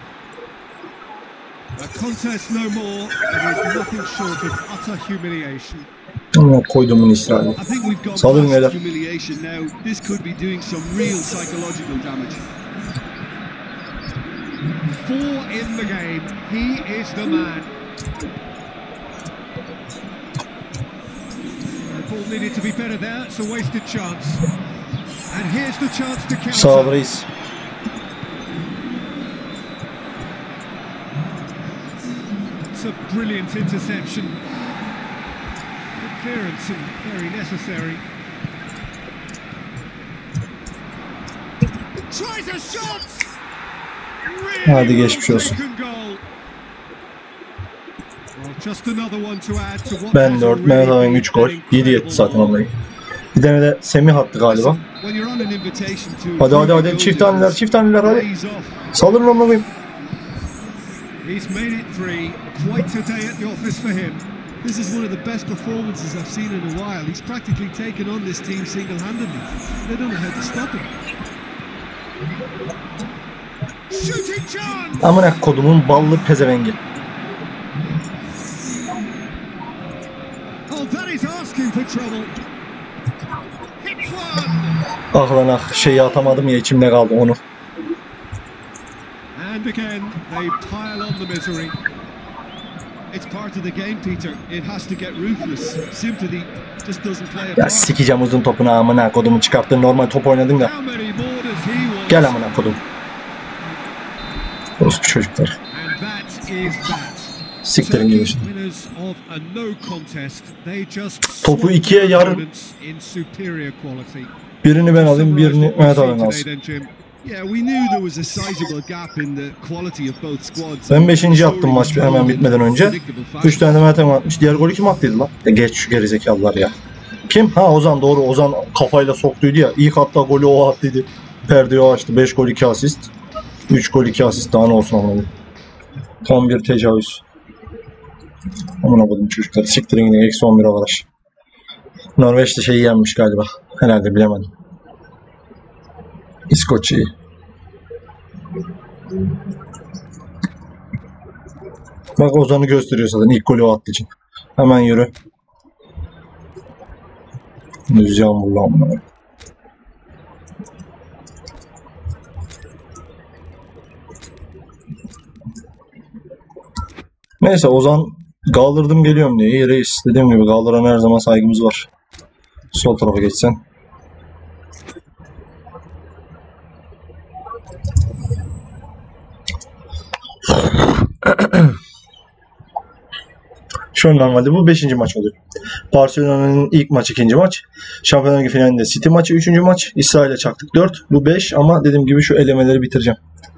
A contest no more. It is nothing short of utter humiliation. Ama koydum bunu İsrail'e. I think we've gone Salın past beyler. humiliation now. This could be doing some real psychological damage. Four in the game. He is the man. Liverpool needed to be better there. It's a wasted chance. And here's the chance to counter. Sağ ol reis. It's a brilliant interception. Good clearance and very necessary. Tries a shot. Really Hadi geçmiş olsun. well taken goal. Well, just another one to add to what Ben has dört, Mehmet already Ağabey'in been üç gol. an yedi incredible etti zaten goal. onları. Bir tane de Semih attı galiba. When you're on an invitation to Hadi hadi improve hadi your çift goal taneler çift taneler hadi. difference, plays off. Saldırın amına koyayım. He's made it three. Quite a day at the office for him. This is one of the best performances I've seen in a while. He's practically taken on this team single-handedly. They don't know how to stop him. Shooting chance. Amına kodumun ballı pezevengi. Oh, that is asking for trouble. Hits one. Ah lan ah şeyi atamadım ya içimde kaldı onu. And again, they pile on the misery. It's part of the game, Peter. It has to get ruthless. Sympathy just doesn't play a Ya part. sikeceğim uzun topunu amına kodumu çıkarttın normal top oynadın da. How many more does he want? Gel amına kodum. Orospu çocuklar. And that is that. Siktirin gibi şimdi. Winners of a no contest. They just Topu ikiye yarın. opponents in superior quality. Birini ben alayım birini Mehmet abi alsın. Yeah, we knew there was a sizable gap in the quality of both squads. Ben beşinci yaptım maç hemen bitmeden önce. üç tane de Mehmet abi atmış. Diğer golü kim attıydı lan? De geç şu gerizekalılar ya. Kim? Ha Ozan doğru. Ozan kafayla soktuydu ya. İlk hatta golü o attıydı. Perdeyi o açtı. beş gol iki asist. üç gol iki asist daha ne olsun amına. Tam bir tecavüz. Amına koydum çocuklar. Siktirin yine eksi on bir arkadaş. Norveç'te şeyi yenmiş galiba. Herhalde bilemedim. İskoçya'yı. Bak Ozan'ı gösteriyor zaten ilk golü o attığı için. Hemen yürü. Düz yağmurlu amına. Neyse Ozan kaldırdım geliyorum diye. İyi reis. Dediğim gibi kaldıran her zaman saygımız var. Sol tarafa geçsen. Şu normalde bu beşinci maç oluyor. Barcelona'nın ilk maç ikinci maç. Şampiyonlar Ligi finalinde City maçı üçüncü maç. İsrail'e çaktık dört. Bu beş ama dediğim gibi şu elemeleri bitireceğim.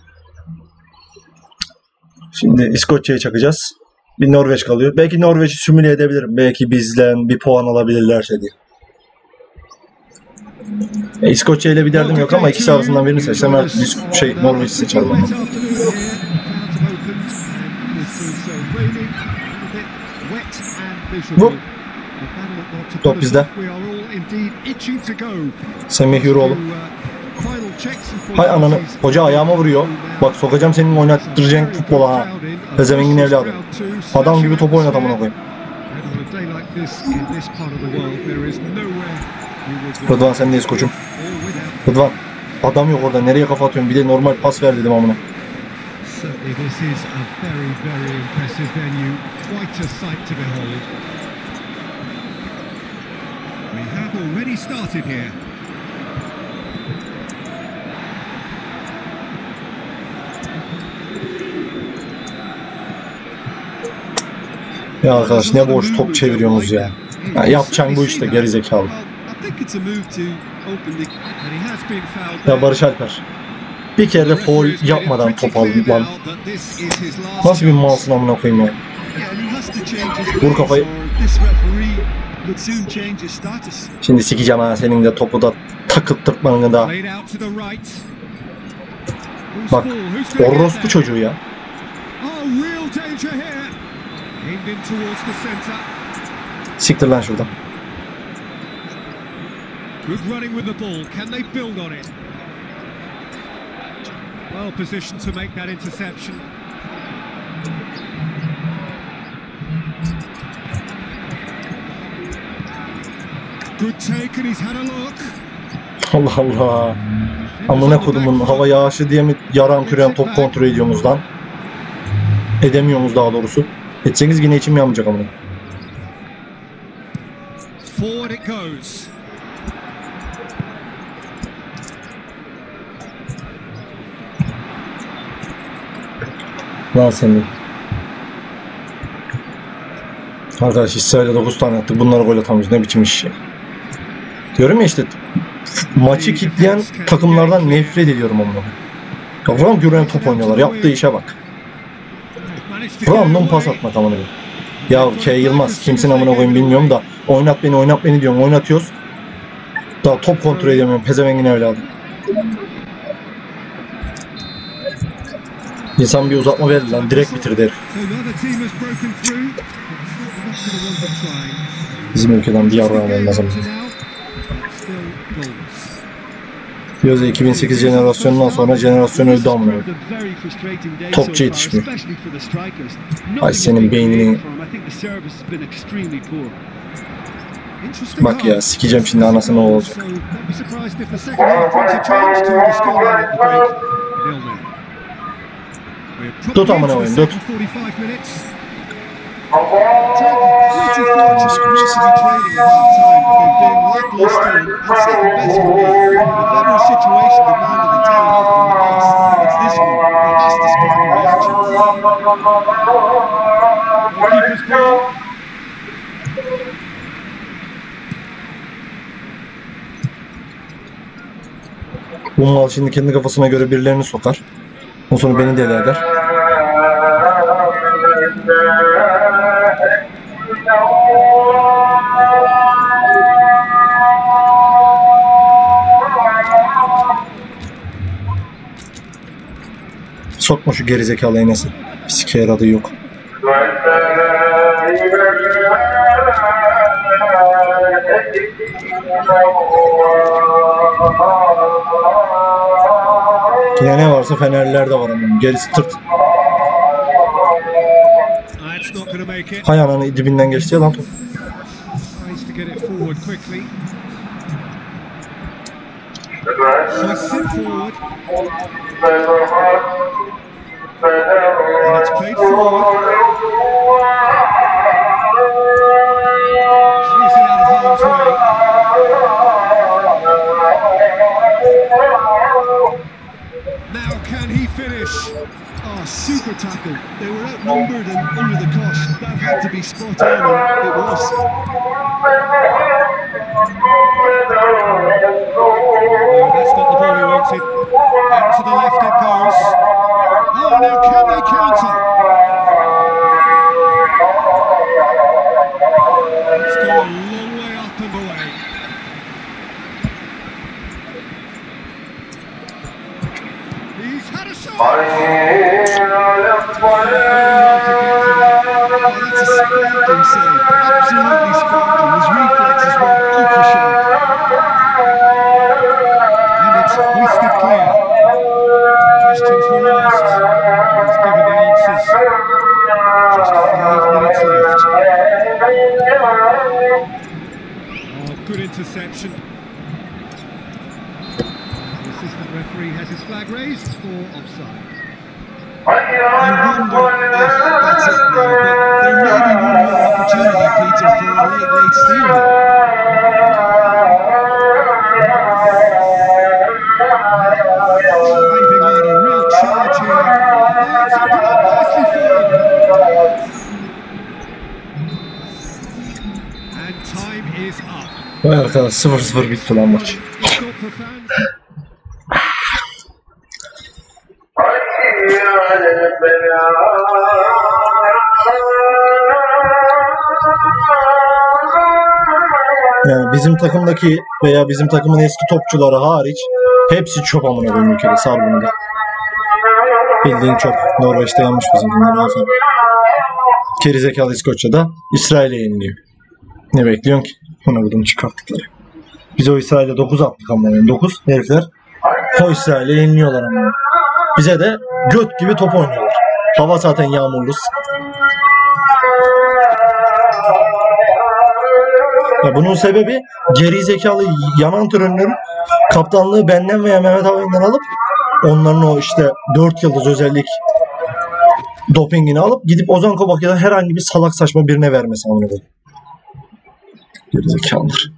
Şimdi İskoçya'ya çakacağız. Bir Norveç kalıyor. Belki Norveç'i simüle edebilirim. Belki bizden bir puan alabilirlerse diye. E, İskoçya ile bir derdim yok ama ikisi arasından birini seçsem ben bir şey Norveç'i seçerim. Great afternoon here. Crowds have opened and the surface so raining, a bit wet and miserable. Bu. The battle not to Top put us bizde. off. We are all indeed itching to go. Semih yürü oğlum. To, uh, final checks and Hay ananı. formalities. Hoca ayağıma vuruyor. Bak sokacağım senin oynattıracağın futbola ha. Pezevengin evladı. Adam gibi top oynat amına koyayım. Rıdvan sendeyiz koçum. Rıdvan. Adam yok orada. Nereye kafa atıyorsun? Bir de normal pas ver dedim amına. Certainly this is a very, very impressive venue. Quite a sight to behold. We have already started here. Ya arkadaş ne boş top çeviriyorsunuz ya. Ya yapacaksın bu işte gerizekalı. Ya Barış Alper. Bir kere de foul yapmadan top aldın lan. Nasıl bir malsın amına koyayım ya. Vur kafayı. Şimdi sikeceğim ha senin de topu da takıttırtmanı da. Bak orospu çocuğu ya. Siktir lan şuradan. Good running with the ball. Can they build on it? Well positioned to make that interception. Good take and he's had a look. Allah Allah. Amına kodumun hava yağışı diye mi yaran küren top kontrol ediyorsunuz lan? Edemiyorsunuz daha doğrusu. Etseniz yine içim yanmayacak amına. Forward it goes. Lan senin. Arkadaş İsrail'e dokuz tane attık. Bunları gol atamıyoruz. Ne biçim iş ya. Diyorum ya işte maçı kitleyen takımlardan nefret ediyorum onları. Ya Ram gören top oynuyorlar. Yaptığı işe bak. Random pas atmak amına koyayım. Ya K Yılmaz kimsin amına koyayım bilmiyorum da oynat beni oynat beni diyorum. Oynatıyoruz. Daha top kontrol edemiyorum. Pezevengin evladım. İnsan bir uzatma verir lan. Direkt bitir der. Bizim ülkeden bir yardım olmaz ama. Diyoruz ya iki bin sekiz jenerasyonundan sonra jenerasyon öldü amına. Topçu yetişmiyor. Ay senin beynini. Bak ya sikeceğim şimdi anasını o olacak. Tut amına koyayım tut. Bu mal şimdi kendi kafasına göre birilerini sokar. Ondan sonra beni deli eder. Sokma şu gerizekalı Enes'i. Psike yaradığı yok. Yine ne varsa Fenerliler de var ama gerisi tırt. Hay ananı dibinden geçti ya lan top. Now can he finish? Oh, super tackle. They were outnumbered and under the cosh. That had to be spot on, and it was. No, that's not the ball he wanted. Out to the left it goes. Oh, now can they counter? Let's go a long way up and away. He's had a shot. Oh, that's a sparkling save. Absolutely sparkling. His reflexes were ultra sharp. And it's hoisted clear. Questions were asked. He's given the answers. Just five minutes left. Oh, good interception. The assistant referee has his flag raised for offside. You wonder if that's it now, but there may be one more opportunity, Peter, for a late, late steal there. Driving on a real charge here. Oh, it's opened up nicely for him. And time is up. Vay arkadaş sıfır sıfır bitti lan maç. Stop for fans. Yani bizim takımdaki veya bizim takımın eski topçuları hariç hepsi çöp amına koyayım ülkede sar bunu da. Bildiğin çöp. Norveç'te yanmış bizimkiler. Aferin. Gerizekalı İskoçya'da İsrail'e yeniliyor. Ne bekliyorsun ki? Buna budum çıkarttıkları. Biz o İsrail'e dokuz attık amına. dokuz herifler o İsrail'e yeniliyorlar amına. Bize de göt gibi top oynuyorlar. Hava zaten yağmurlu. Ya bunun sebebi geri zekalı yan antrenörün kaptanlığı benden veya Mehmet Ağabey'den alıp onların o işte dört yıldız özellik dopingini alıp gidip Ozan Kobakya'da herhangi bir salak saçma birine vermesi amına koyayım. Gerizekalılar.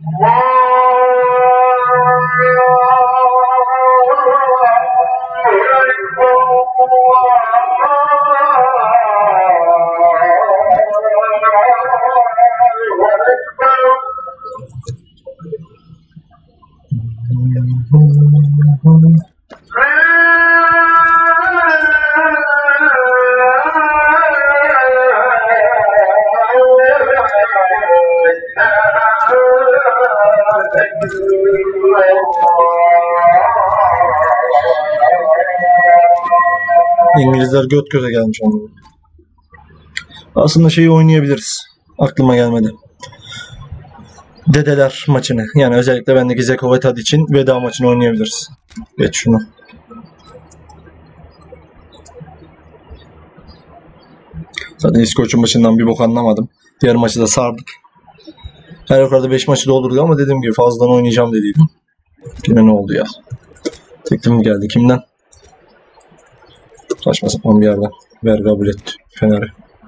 İngilizler göt göze gelmiş onunla. Aslında şeyi oynayabiliriz. Aklıma gelmedi. Dedeler maçını. Yani özellikle bendeki Dzeko ve Tadic'in veda maçını oynayabiliriz. Geç şunu. Zaten İskoç'un başından bir bok anlamadım. Diğer maçı da sardık. Her yukarıda beş maçı doldurdu ama dediğim gibi fazladan oynayacağım dediydim. Yine ne oldu ya? Teklif geldi. Kimden? Saçma sapan bir yerden. Ver kabul etti. Fener'e.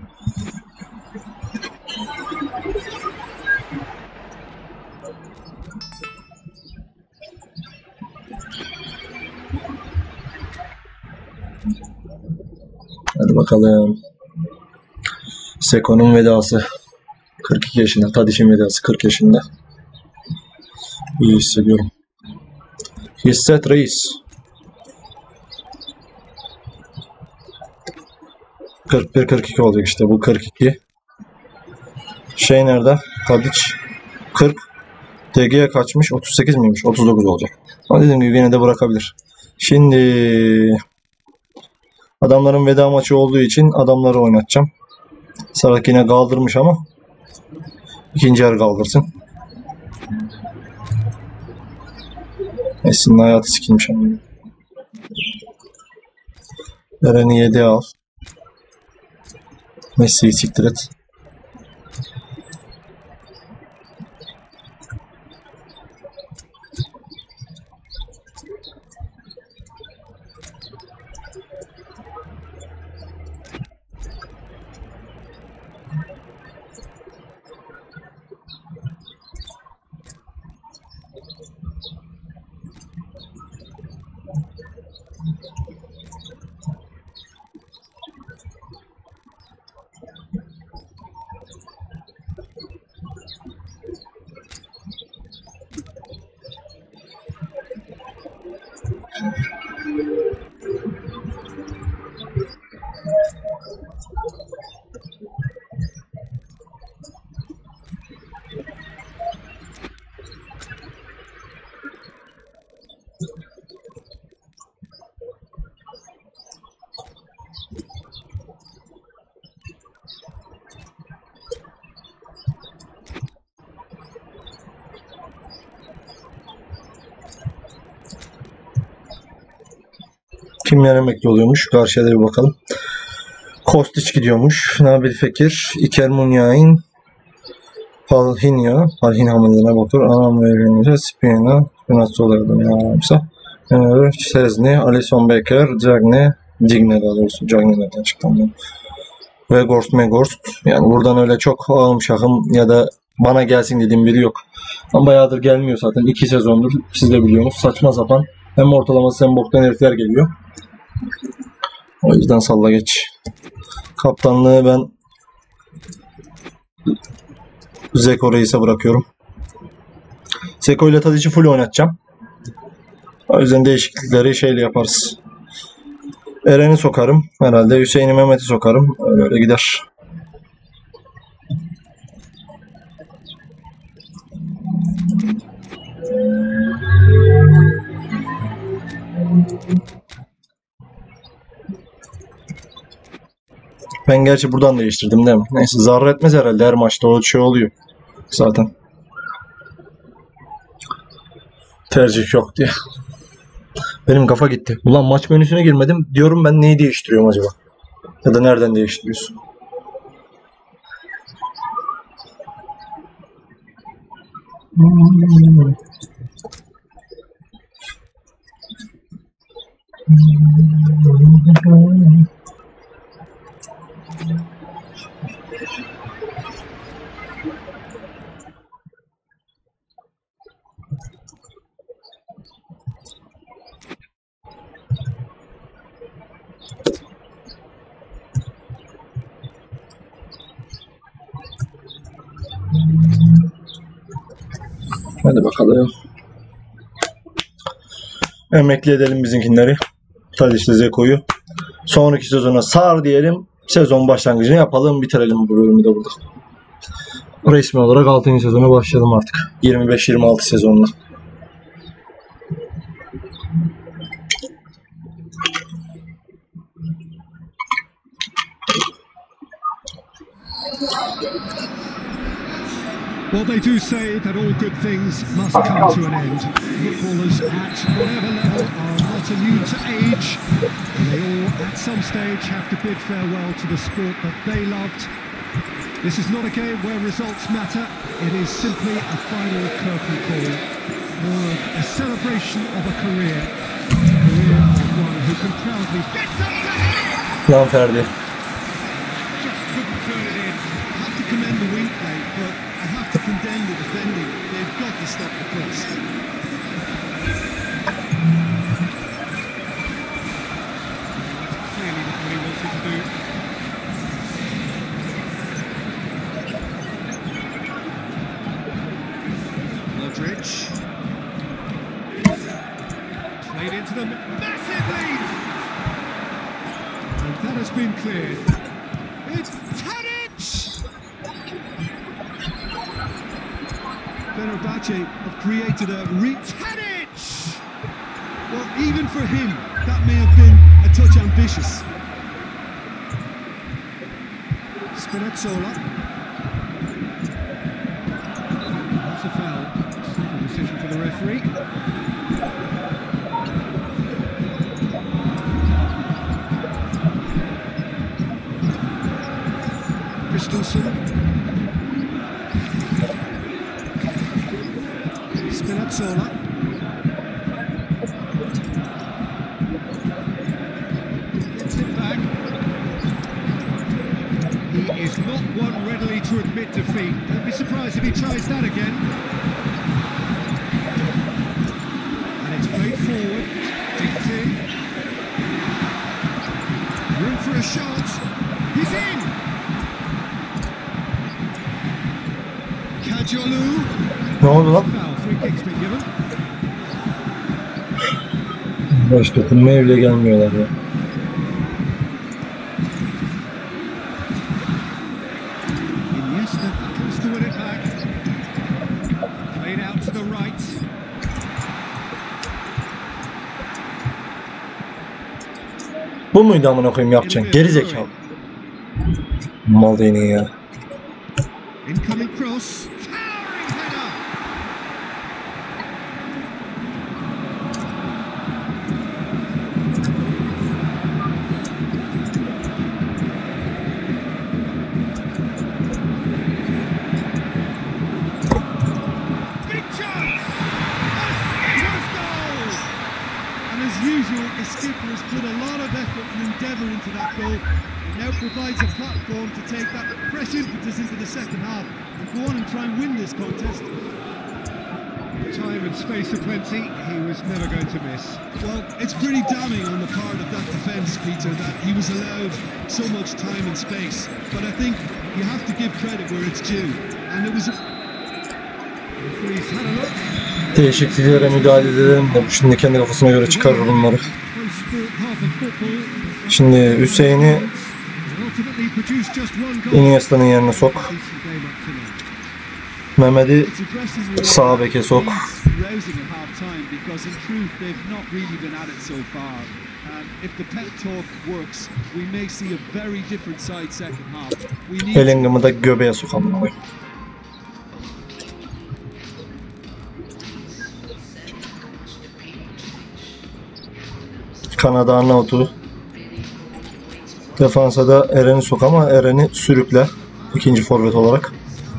Hadi bakalım. Seko'nun vedası. kırk iki yaşında. Tadic'in vedası kırk yaşında. İyi hissediyorum. Hisset reis. kırk bir kırk iki olacak işte. Bu kırk iki. Şey nerede? Tadic kırk. T G'ye kaçmış? otuz sekiz miymiş? otuz dokuz olacak. Ama dediğim gibi yine de bırakabilir. Şimdi adamların veda maçı olduğu için adamları oynatacağım. Sarak yine kaldırmış ama ikinci yer kaldırsın. Messi'nin hayatı sikilmiş ama. Eren'i yediye al. Messi'yi siktir et. Kimler emekli oluyormuş? Karşıya da bir bakalım. Kostić gidiyormuş. Nabil Fekir, İker Munyain, Palhinha, Palhinha hamlelerine bakıyor. Anamöylenince Spina, Spinazzo oluyordu ya. Ömer, Szczesny, Alisson Becker, Cagney, Digne daha doğrusu. Cagney nereden çıktı ama. Ve Gorst Megorst. Yani buradan öyle çok ağım şakım ya da bana gelsin dediğim biri yok. Ama bayağıdır gelmiyor zaten. iki sezondur. Siz de biliyorsunuz. Saçma sapan. Hem ortalaması hem boktan herifler geliyor. O yüzden salla geç. Kaptanlığı ben Dzeko Reis'e bırakıyorum. Dzeko ile Tadic'i full oynatacağım. O yüzden değişiklikleri şeyle yaparız. Eren'i sokarım. Herhalde Hüseyin'i Mehmet'i sokarım. Öyle gider. Ben gerçi buradan değiştirdim değil mi? Neyse zarar etmez herhalde, her maçta o şey oluyor. Zaten. Tercih yok diye. Benim kafa gitti. Ulan maç menüsüne girmedim. Diyorum ben neyi değiştiriyorum acaba? Ya da nereden değiştiriyorsun? Hmm. Hadi bakalım. Emekli edelim bizimkinleri. Tadic'le Zeko'yu. Sonraki sezona sar diyelim. Sezon başlangıcını yapalım. Bitirelim bu bölümü de burada. Resmi olarak altıncı sezona başlayalım artık. yirmi beş yirmi altı sezonla. Well, they do say that all good things must come to an end. Footballers at whatever level are not immune to age. They all, at some stage, have to bid farewell to the sport that they loved. This is not a game where results matter. It is simply a final curtain call. More of a celebration of a career. A career of one who can proudly gets up to head. Lan Ferdi. Just couldn't turn it in. I have to commend the wing play, but I have to condemn the defending. They've got to stop the cross. That's clearly not what he wanted to do. Modric. Played into them massively. And that has been cleared. It's Tadic! Fenerbahce have created a re- Tadic! Well, even for him, that may have been a touch ambitious. Spinazzola. That's a foul. Simple decision for the referee. Christensen. Spinazzola. Gets it back. He is not one readily to admit defeat. Don't be surprised if he tries that again. And it's played forward. Dipped in. Room for a shot. He's in! Kajolu. Ne oldu lan? Foul. Free kick's been given. Baş dokunmaya bile gelmiyorlar ya. Iniesta battles to win it back. Played out to the right. Bu muydu amına koyayım yapacağın? Geri zekalı. Mal değneği ya. Incoming cross. Towering header. Big chance. A skipper's goal. And as usual, the skipper has put a lot of effort and endeavour into that goal. It now provides a platform to take that fresh impetus into the second half and go on and try and win this contest. Time and space aplenty, he was never going to miss. Well, it's pretty damning on the part of that defence, Peter, that he was allowed so much time and space. But I think you have to give credit where it's due. And it was a... Referee's had a look. Değişikliklere müdahale edelim de şimdi kendi kafasına göre çıkarır bunları. Şimdi Hüseyin'i Iniesta'nın yerine sok. Mehmet'i sağ beke sok. Bellingham'ı da göbeğe sokalım. Kanada Arnavut'u. Defansa da Eren'i sok ama Eren'i sürükle. İkinci forvet olarak.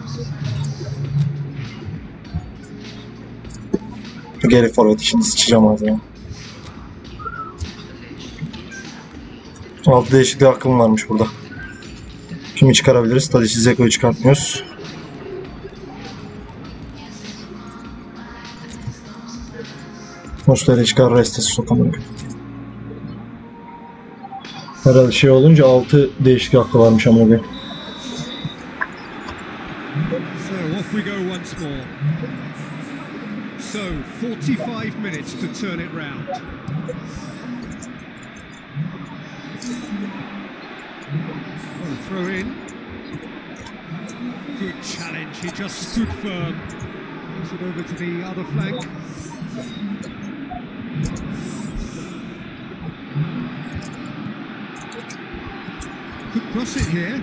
Geri forvet şimdi sıçacağım ağzına. Altı değişiklik hakkım varmış burada. Kimi çıkarabiliriz? Tadic'i Zeko'yu çıkartmıyoruz. Mustafa'yı çıkar, Restes'i sokamıyor. Herhalde şey olunca altı değişiklik hakkı varmış ama bir. So off we go once more. So, forty-five minutes to turn it round. Well, a throw in. Good challenge, he just stood firm. Moves it over to the other flank. Could cross it here.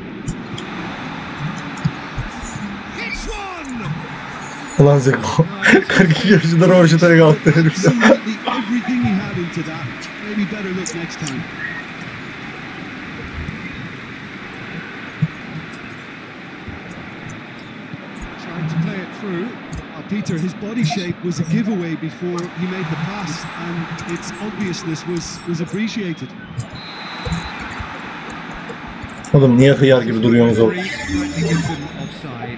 Hits one! Ulan Zeko. kırk iki yaşında Rovaşata'ya kalktı herif. Absolutely everything he had into that. Maybe better look next time. Trying to play it through. Uh, Peter, his body shape was a giveaway before he made the pass, and its obviousness was was appreciated. Oğlum niye hıyar gibi duruyorsunuz oğlum? Rightly gives him offside.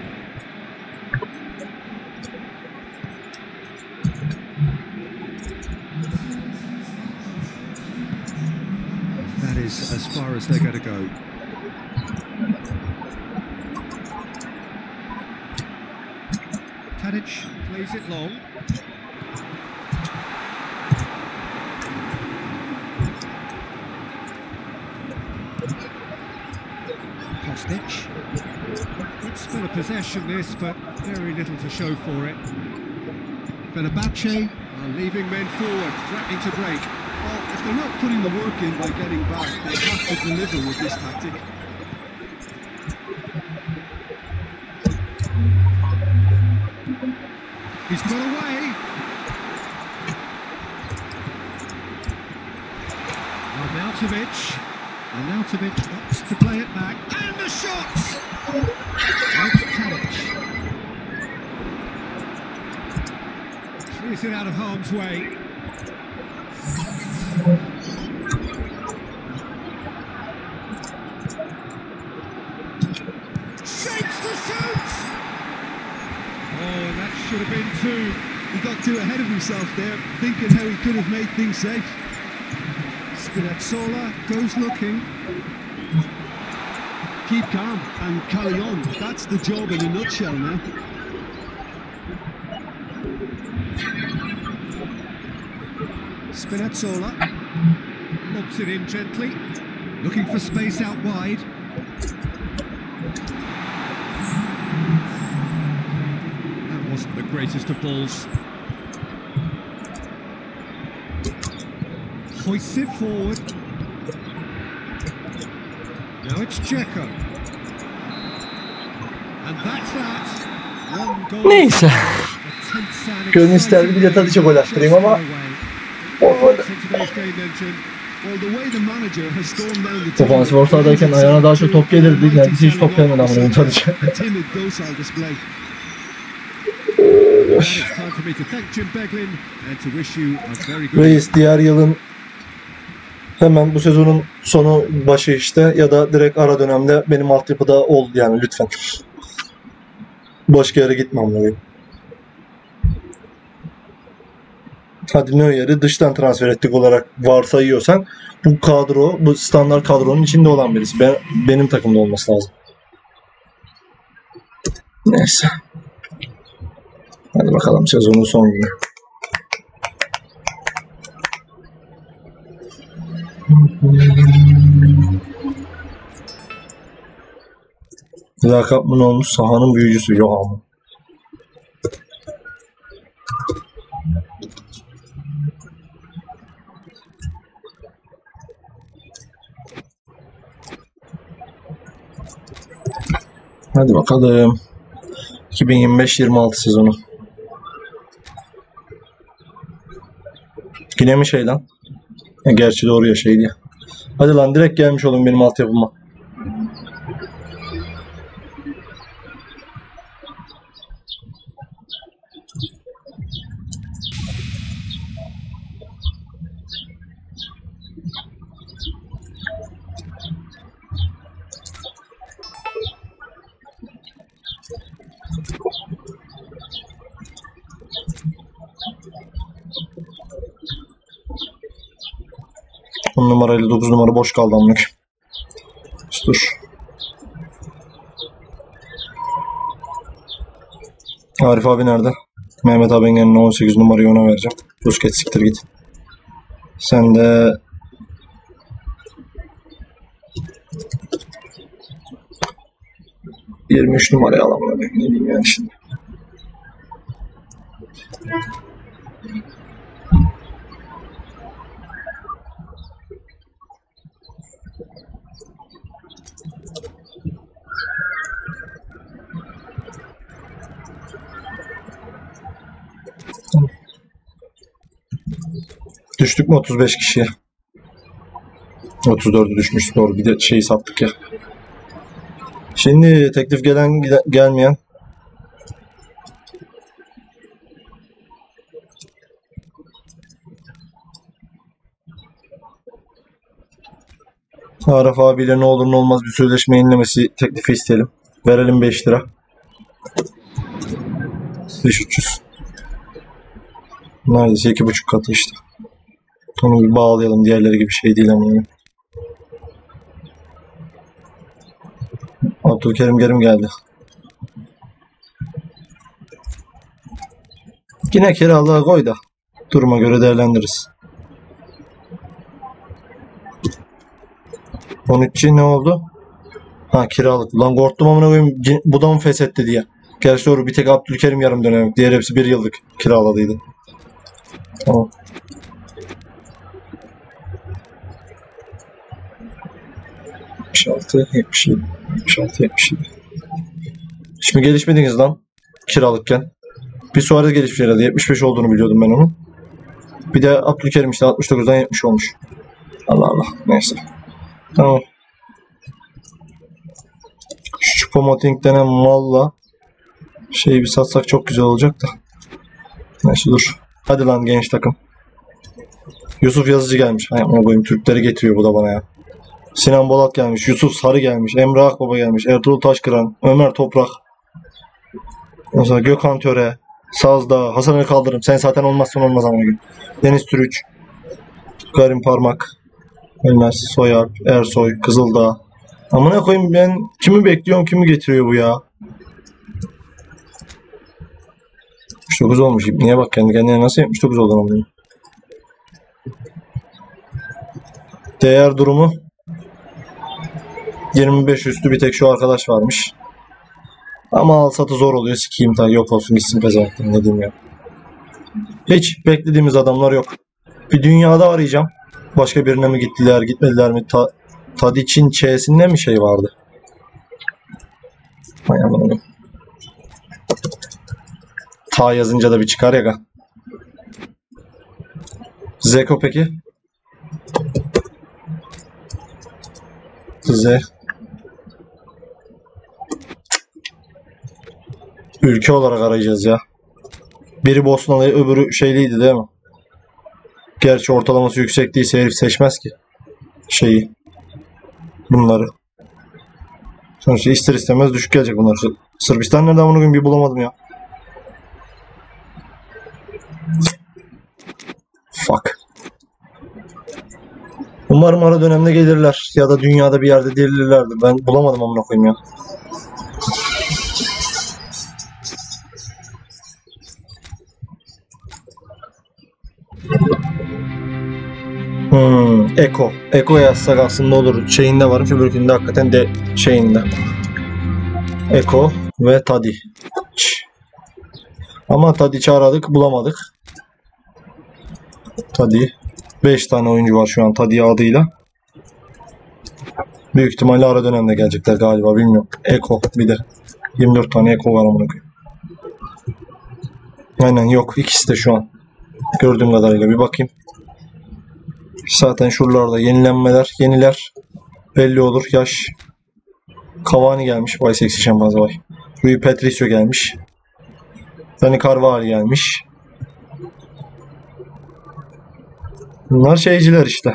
That is as far as they're going to go. Tadic plays it long. Kostic. Good spell of possession this, but very little to show for it. Fenerbahce are leaving men forward, threatening to break. Well, if they're not putting the work in by getting back, they have to deliver with this tactic. He's got away. Arnautovic. Arnautovic opts to play it back. And the shot! It's Tadic. Clears it out of harm's way. Shapes to shoot! Oh, that should have been two. He got too ahead of himself there, thinking how he could have made things safe. Spinazzola goes looking. Keep calm and carry on. That's the job in a nutshell now. Spinazzola lobs it in gently, looking for space out wide. That wasn't the greatest of balls. Hoists it forward. Now it's Dzeko. And that's that. One goal. Neyse. Gönül isterdi bir de Tadic'e gol attırayım ama olmadı. Ofansif ortadayken ayağına daha çok top gelirdi. Neredeyse hiç top gelmedi ama Tadic'e. Reis diğer yılın hemen bu sezonun sonu başı işte ya da direkt ara dönemde benim altyapıda ol yani lütfen. Başka yere gitmem lazım. Hadi Neuer'i dıştan transfer ettik olarak varsayıyorsan bu kadro, bu standart kadronun içinde olan birisi. Ben, benim takımda olması lazım. Neyse. Hadi bakalım sezonun son günü. Lakap mı olmuş? Sahanın büyücüsü. Yok ama. Hadi bakalım. iki bin yirmi beş yirmi altı sezonu. Yine mi şey lan? E, gerçi doğru ya şeydi ya. Hadi lan direkt gelmiş olun benim altyapıma. on numarayla dokuz numara boş kaldı amlık. Dur. Arif abi nerede? Mehmet abinin eline on sekiz numarayı ona vereceğim. Busquets siktir git. Sen de yirmi üç numarayı alamıyorum. Ne diyeyim yani şimdi. Düştük mü otuz beş kişiye? otuz dörde düşmüş, doğru. Bir de şeyi sattık ya. Şimdi teklif gelen gide- gelmeyen. Arif abiyle ne olur ne olmaz bir sözleşme yenilemesi teklifi isteyelim. Verelim beş lira. beş üç yüz. Neredeyse iki buçuk katı işte. Onu bir bağlayalım. Diğerleri gibi şey değil ama. Abdülkerim Kerim geldi. Yine kiralığa koy da duruma göre değerlendiririz. on üççü ne oldu? Ha, kiralık. Lan korktum amına koyayım. Bu da mı feshetti diye. Gerçi doğru, bir tek Abdülkerim yarım dönem. Diğer hepsi bir yıllık kiraladıydı. Tamam. yetmiş altı, yetmiş yedi, yetmiş altı, yetmiş yedi. Hiç mi gelişmediniz lan kiralıkken? Bir Suarez gelişmiş herhalde. yetmiş beş olduğunu biliyordum ben onun. Bir de Abdülkerim işte altmış dokuzdan yetmiş olmuş. Allah Allah. Neyse. Tamam. Şu Pomoting denen malla şeyi bir satsak çok güzel olacak da. Neyse dur. Hadi lan genç takım. Yusuf Yazıcı gelmiş. Hay amına koyayım, Türkleri getiriyor bu da bana ya. Sinan Bolat gelmiş. Yusuf Sarı gelmiş. Emre Akbaba gelmiş. Ertuğrul Taşkıran. Ömer Toprak. Mesela Gökhan Töre. Sazda. Hasan Ali Kaldırım. Sen zaten olmazsan olmaz ama gün. Deniz Türüç. Karim Parmak. Ölmez. Soyalp. Ersoy. Kızıldağ. Amına koyayım, ben kimi bekliyorum, kimi getiriyor bu ya. yetmiş dokuz olmuş. Niye bak, kendi kendine nasıl yetmiş dokuz oldu ama. Değer durumu yirmi beş üstü, bir tek şu arkadaş varmış. Ama al satı zor oluyor. Sikiyim ta, yok olsun gitsin pezevenkten, ne diyeyim ya. Hiç beklediğimiz adamlar yok. Bir dünyada arayacağım. Başka birine mi gittiler, gitmediler mi? Ta Tadiç'in Ç'sinde mi şey vardı? Hay Allah'ım. Ta yazınca da bir çıkar ya. Zeko peki? Z. Ülke olarak arayacağız ya. Biri Bosnalı, öbürü şeyliydi değil mi? Gerçi ortalaması yüksek değilse herif seçmez ki şeyi. Bunları. Sonuçta ister istemez düşük gelecek bunlar. Sırbistan nereden bunu gün bir bulamadım ya. Fuck. Umarım ara dönemde gelirler ya da dünyada bir yerde delirlerdir. Ben bulamadım amına koyayım ya. Hmm, Eko. Eko yazsak aslında olur. Şeyinde varmış, öbürkünde hakikaten de şeyinde. Eko ve Tadiç. Ama Tadiç'i aradık, bulamadık. Tadi. beş tane oyuncu var şu an Tadi adıyla. Büyük ihtimalle ara dönemde gelecekler galiba, bilmiyorum. Eko bir de. yirmi dört tane Eko var amına koyayım. Aynen, yok. İkisi de şu an. Gördüğüm kadarıyla bir bakayım. Zaten şuralarda yenilenmeler, yeniler belli olur. Yaş. Cavani gelmiş. Vay seksi şempanze vay. Rui Patricio gelmiş. Dani Carvajal gelmiş. Bunlar şeyciler işte.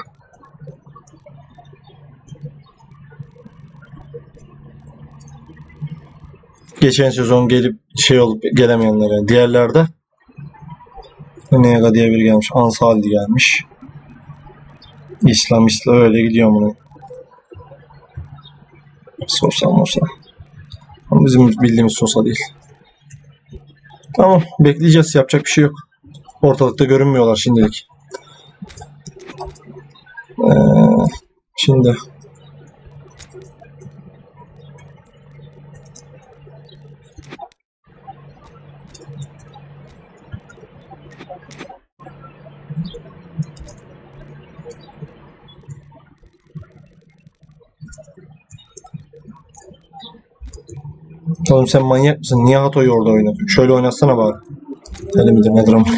Geçen sezon gelip şey olup gelemeyenlere. Diğerlerde Nega diye biri gelmiş. Ansaldi gelmiş. İslam İslam öyle gidiyor bunu. Sosa mosa. Ama bizim bildiğimiz Sosa değil. Tamam, bekleyeceğiz. Yapacak bir şey yok. Ortalıkta görünmüyorlar şimdilik. Ee, şimdi oğlum sen manyak mısın? Niye Hato'yu orada oynatıyorsun? Şöyle oynatsana bari. Deli midir nedir ama.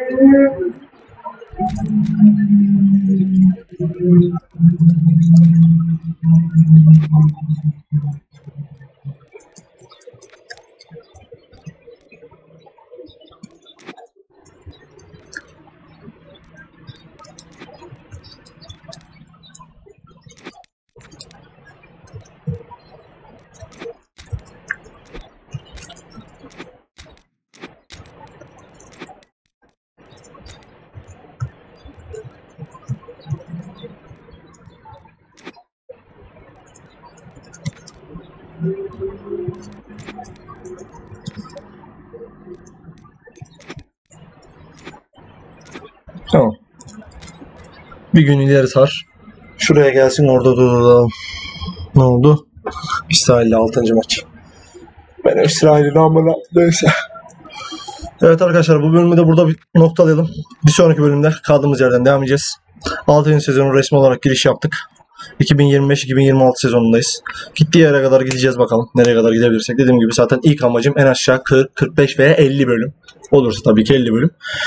Tamam. Bir gün ileri sar. Şuraya gelsin, orada duralım. Ne oldu? İsrail'le altıncı maç. Ben İsrail'in amına neyse. Evet arkadaşlar, bu bölümü de burada bir noktalayalım. Bir sonraki bölümde kaldığımız yerden devam edeceğiz. altıncı sezonu resmi olarak giriş yaptık. iki bin yirmi beş iki bin yirmi altı sezonundayız. Gittiği yere kadar gideceğiz bakalım. Nereye kadar gidebilirsek. Dediğim gibi zaten ilk amacım en aşağı kırk, kırk beş veya elli bölüm. Olursa tabii ki elli bölüm.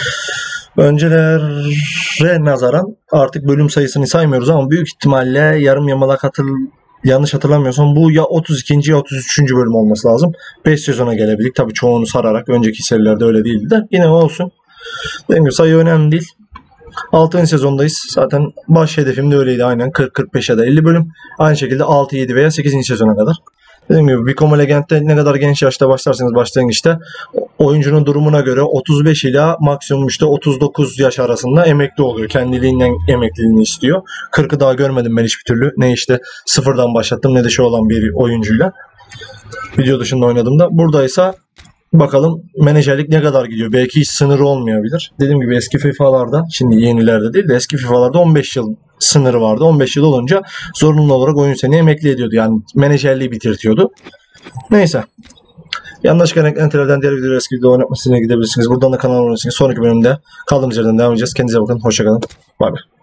Öncelere nazaran artık bölüm sayısını saymıyoruz ama büyük ihtimalle yarım yamalak hatır, yanlış hatırlamıyorsam bu ya otuz ikinci ya otuz üçüncü bölüm olması lazım. beş sezona gelebildik. Tabii çoğunu sararak, önceki serilerde öyle değildi de yine olsun. Dediğim gibi sayı önemli değil. altıncı sezondayız. Zaten baş hedefim de öyleydi aynen. kırk kırk beş ya da elli bölüm. Aynı şekilde altı yedi veya sekizinci sezona kadar. Dediğim gibi Become a Legend'de ne kadar genç yaşta başlarsanız başlangıçta oyuncunun durumuna göre otuz beş ila maksimum işte otuz dokuz yaş arasında emekli oluyor. Kendiliğinden emekliliğini istiyor. kırkı daha görmedim ben hiçbir türlü. Ne işte sıfırdan başlattım ne de şey olan bir oyuncuyla. Video dışında oynadığımda. Buradaysa bakalım menajerlik ne kadar gidiyor. Belki hiç sınırı olmayabilir. Dediğim gibi eski FIFA'larda, şimdi yenilerde değil de eski FIFA'larda on beş yıl sınırı vardı. on beş yıl olunca zorunlu olarak oyun seni emekli ediyordu. Yani menajerliği bitirtiyordu. Neyse. Yanlış eklentilerden diğer videoları eski video oynatmasına gidebilirsiniz. Buradan da kanala abone olabilirsiniz. Sonraki bölümde kaldığımız yerden devam edeceğiz. Kendinize bakın. Hoşçakalın. Bay bay.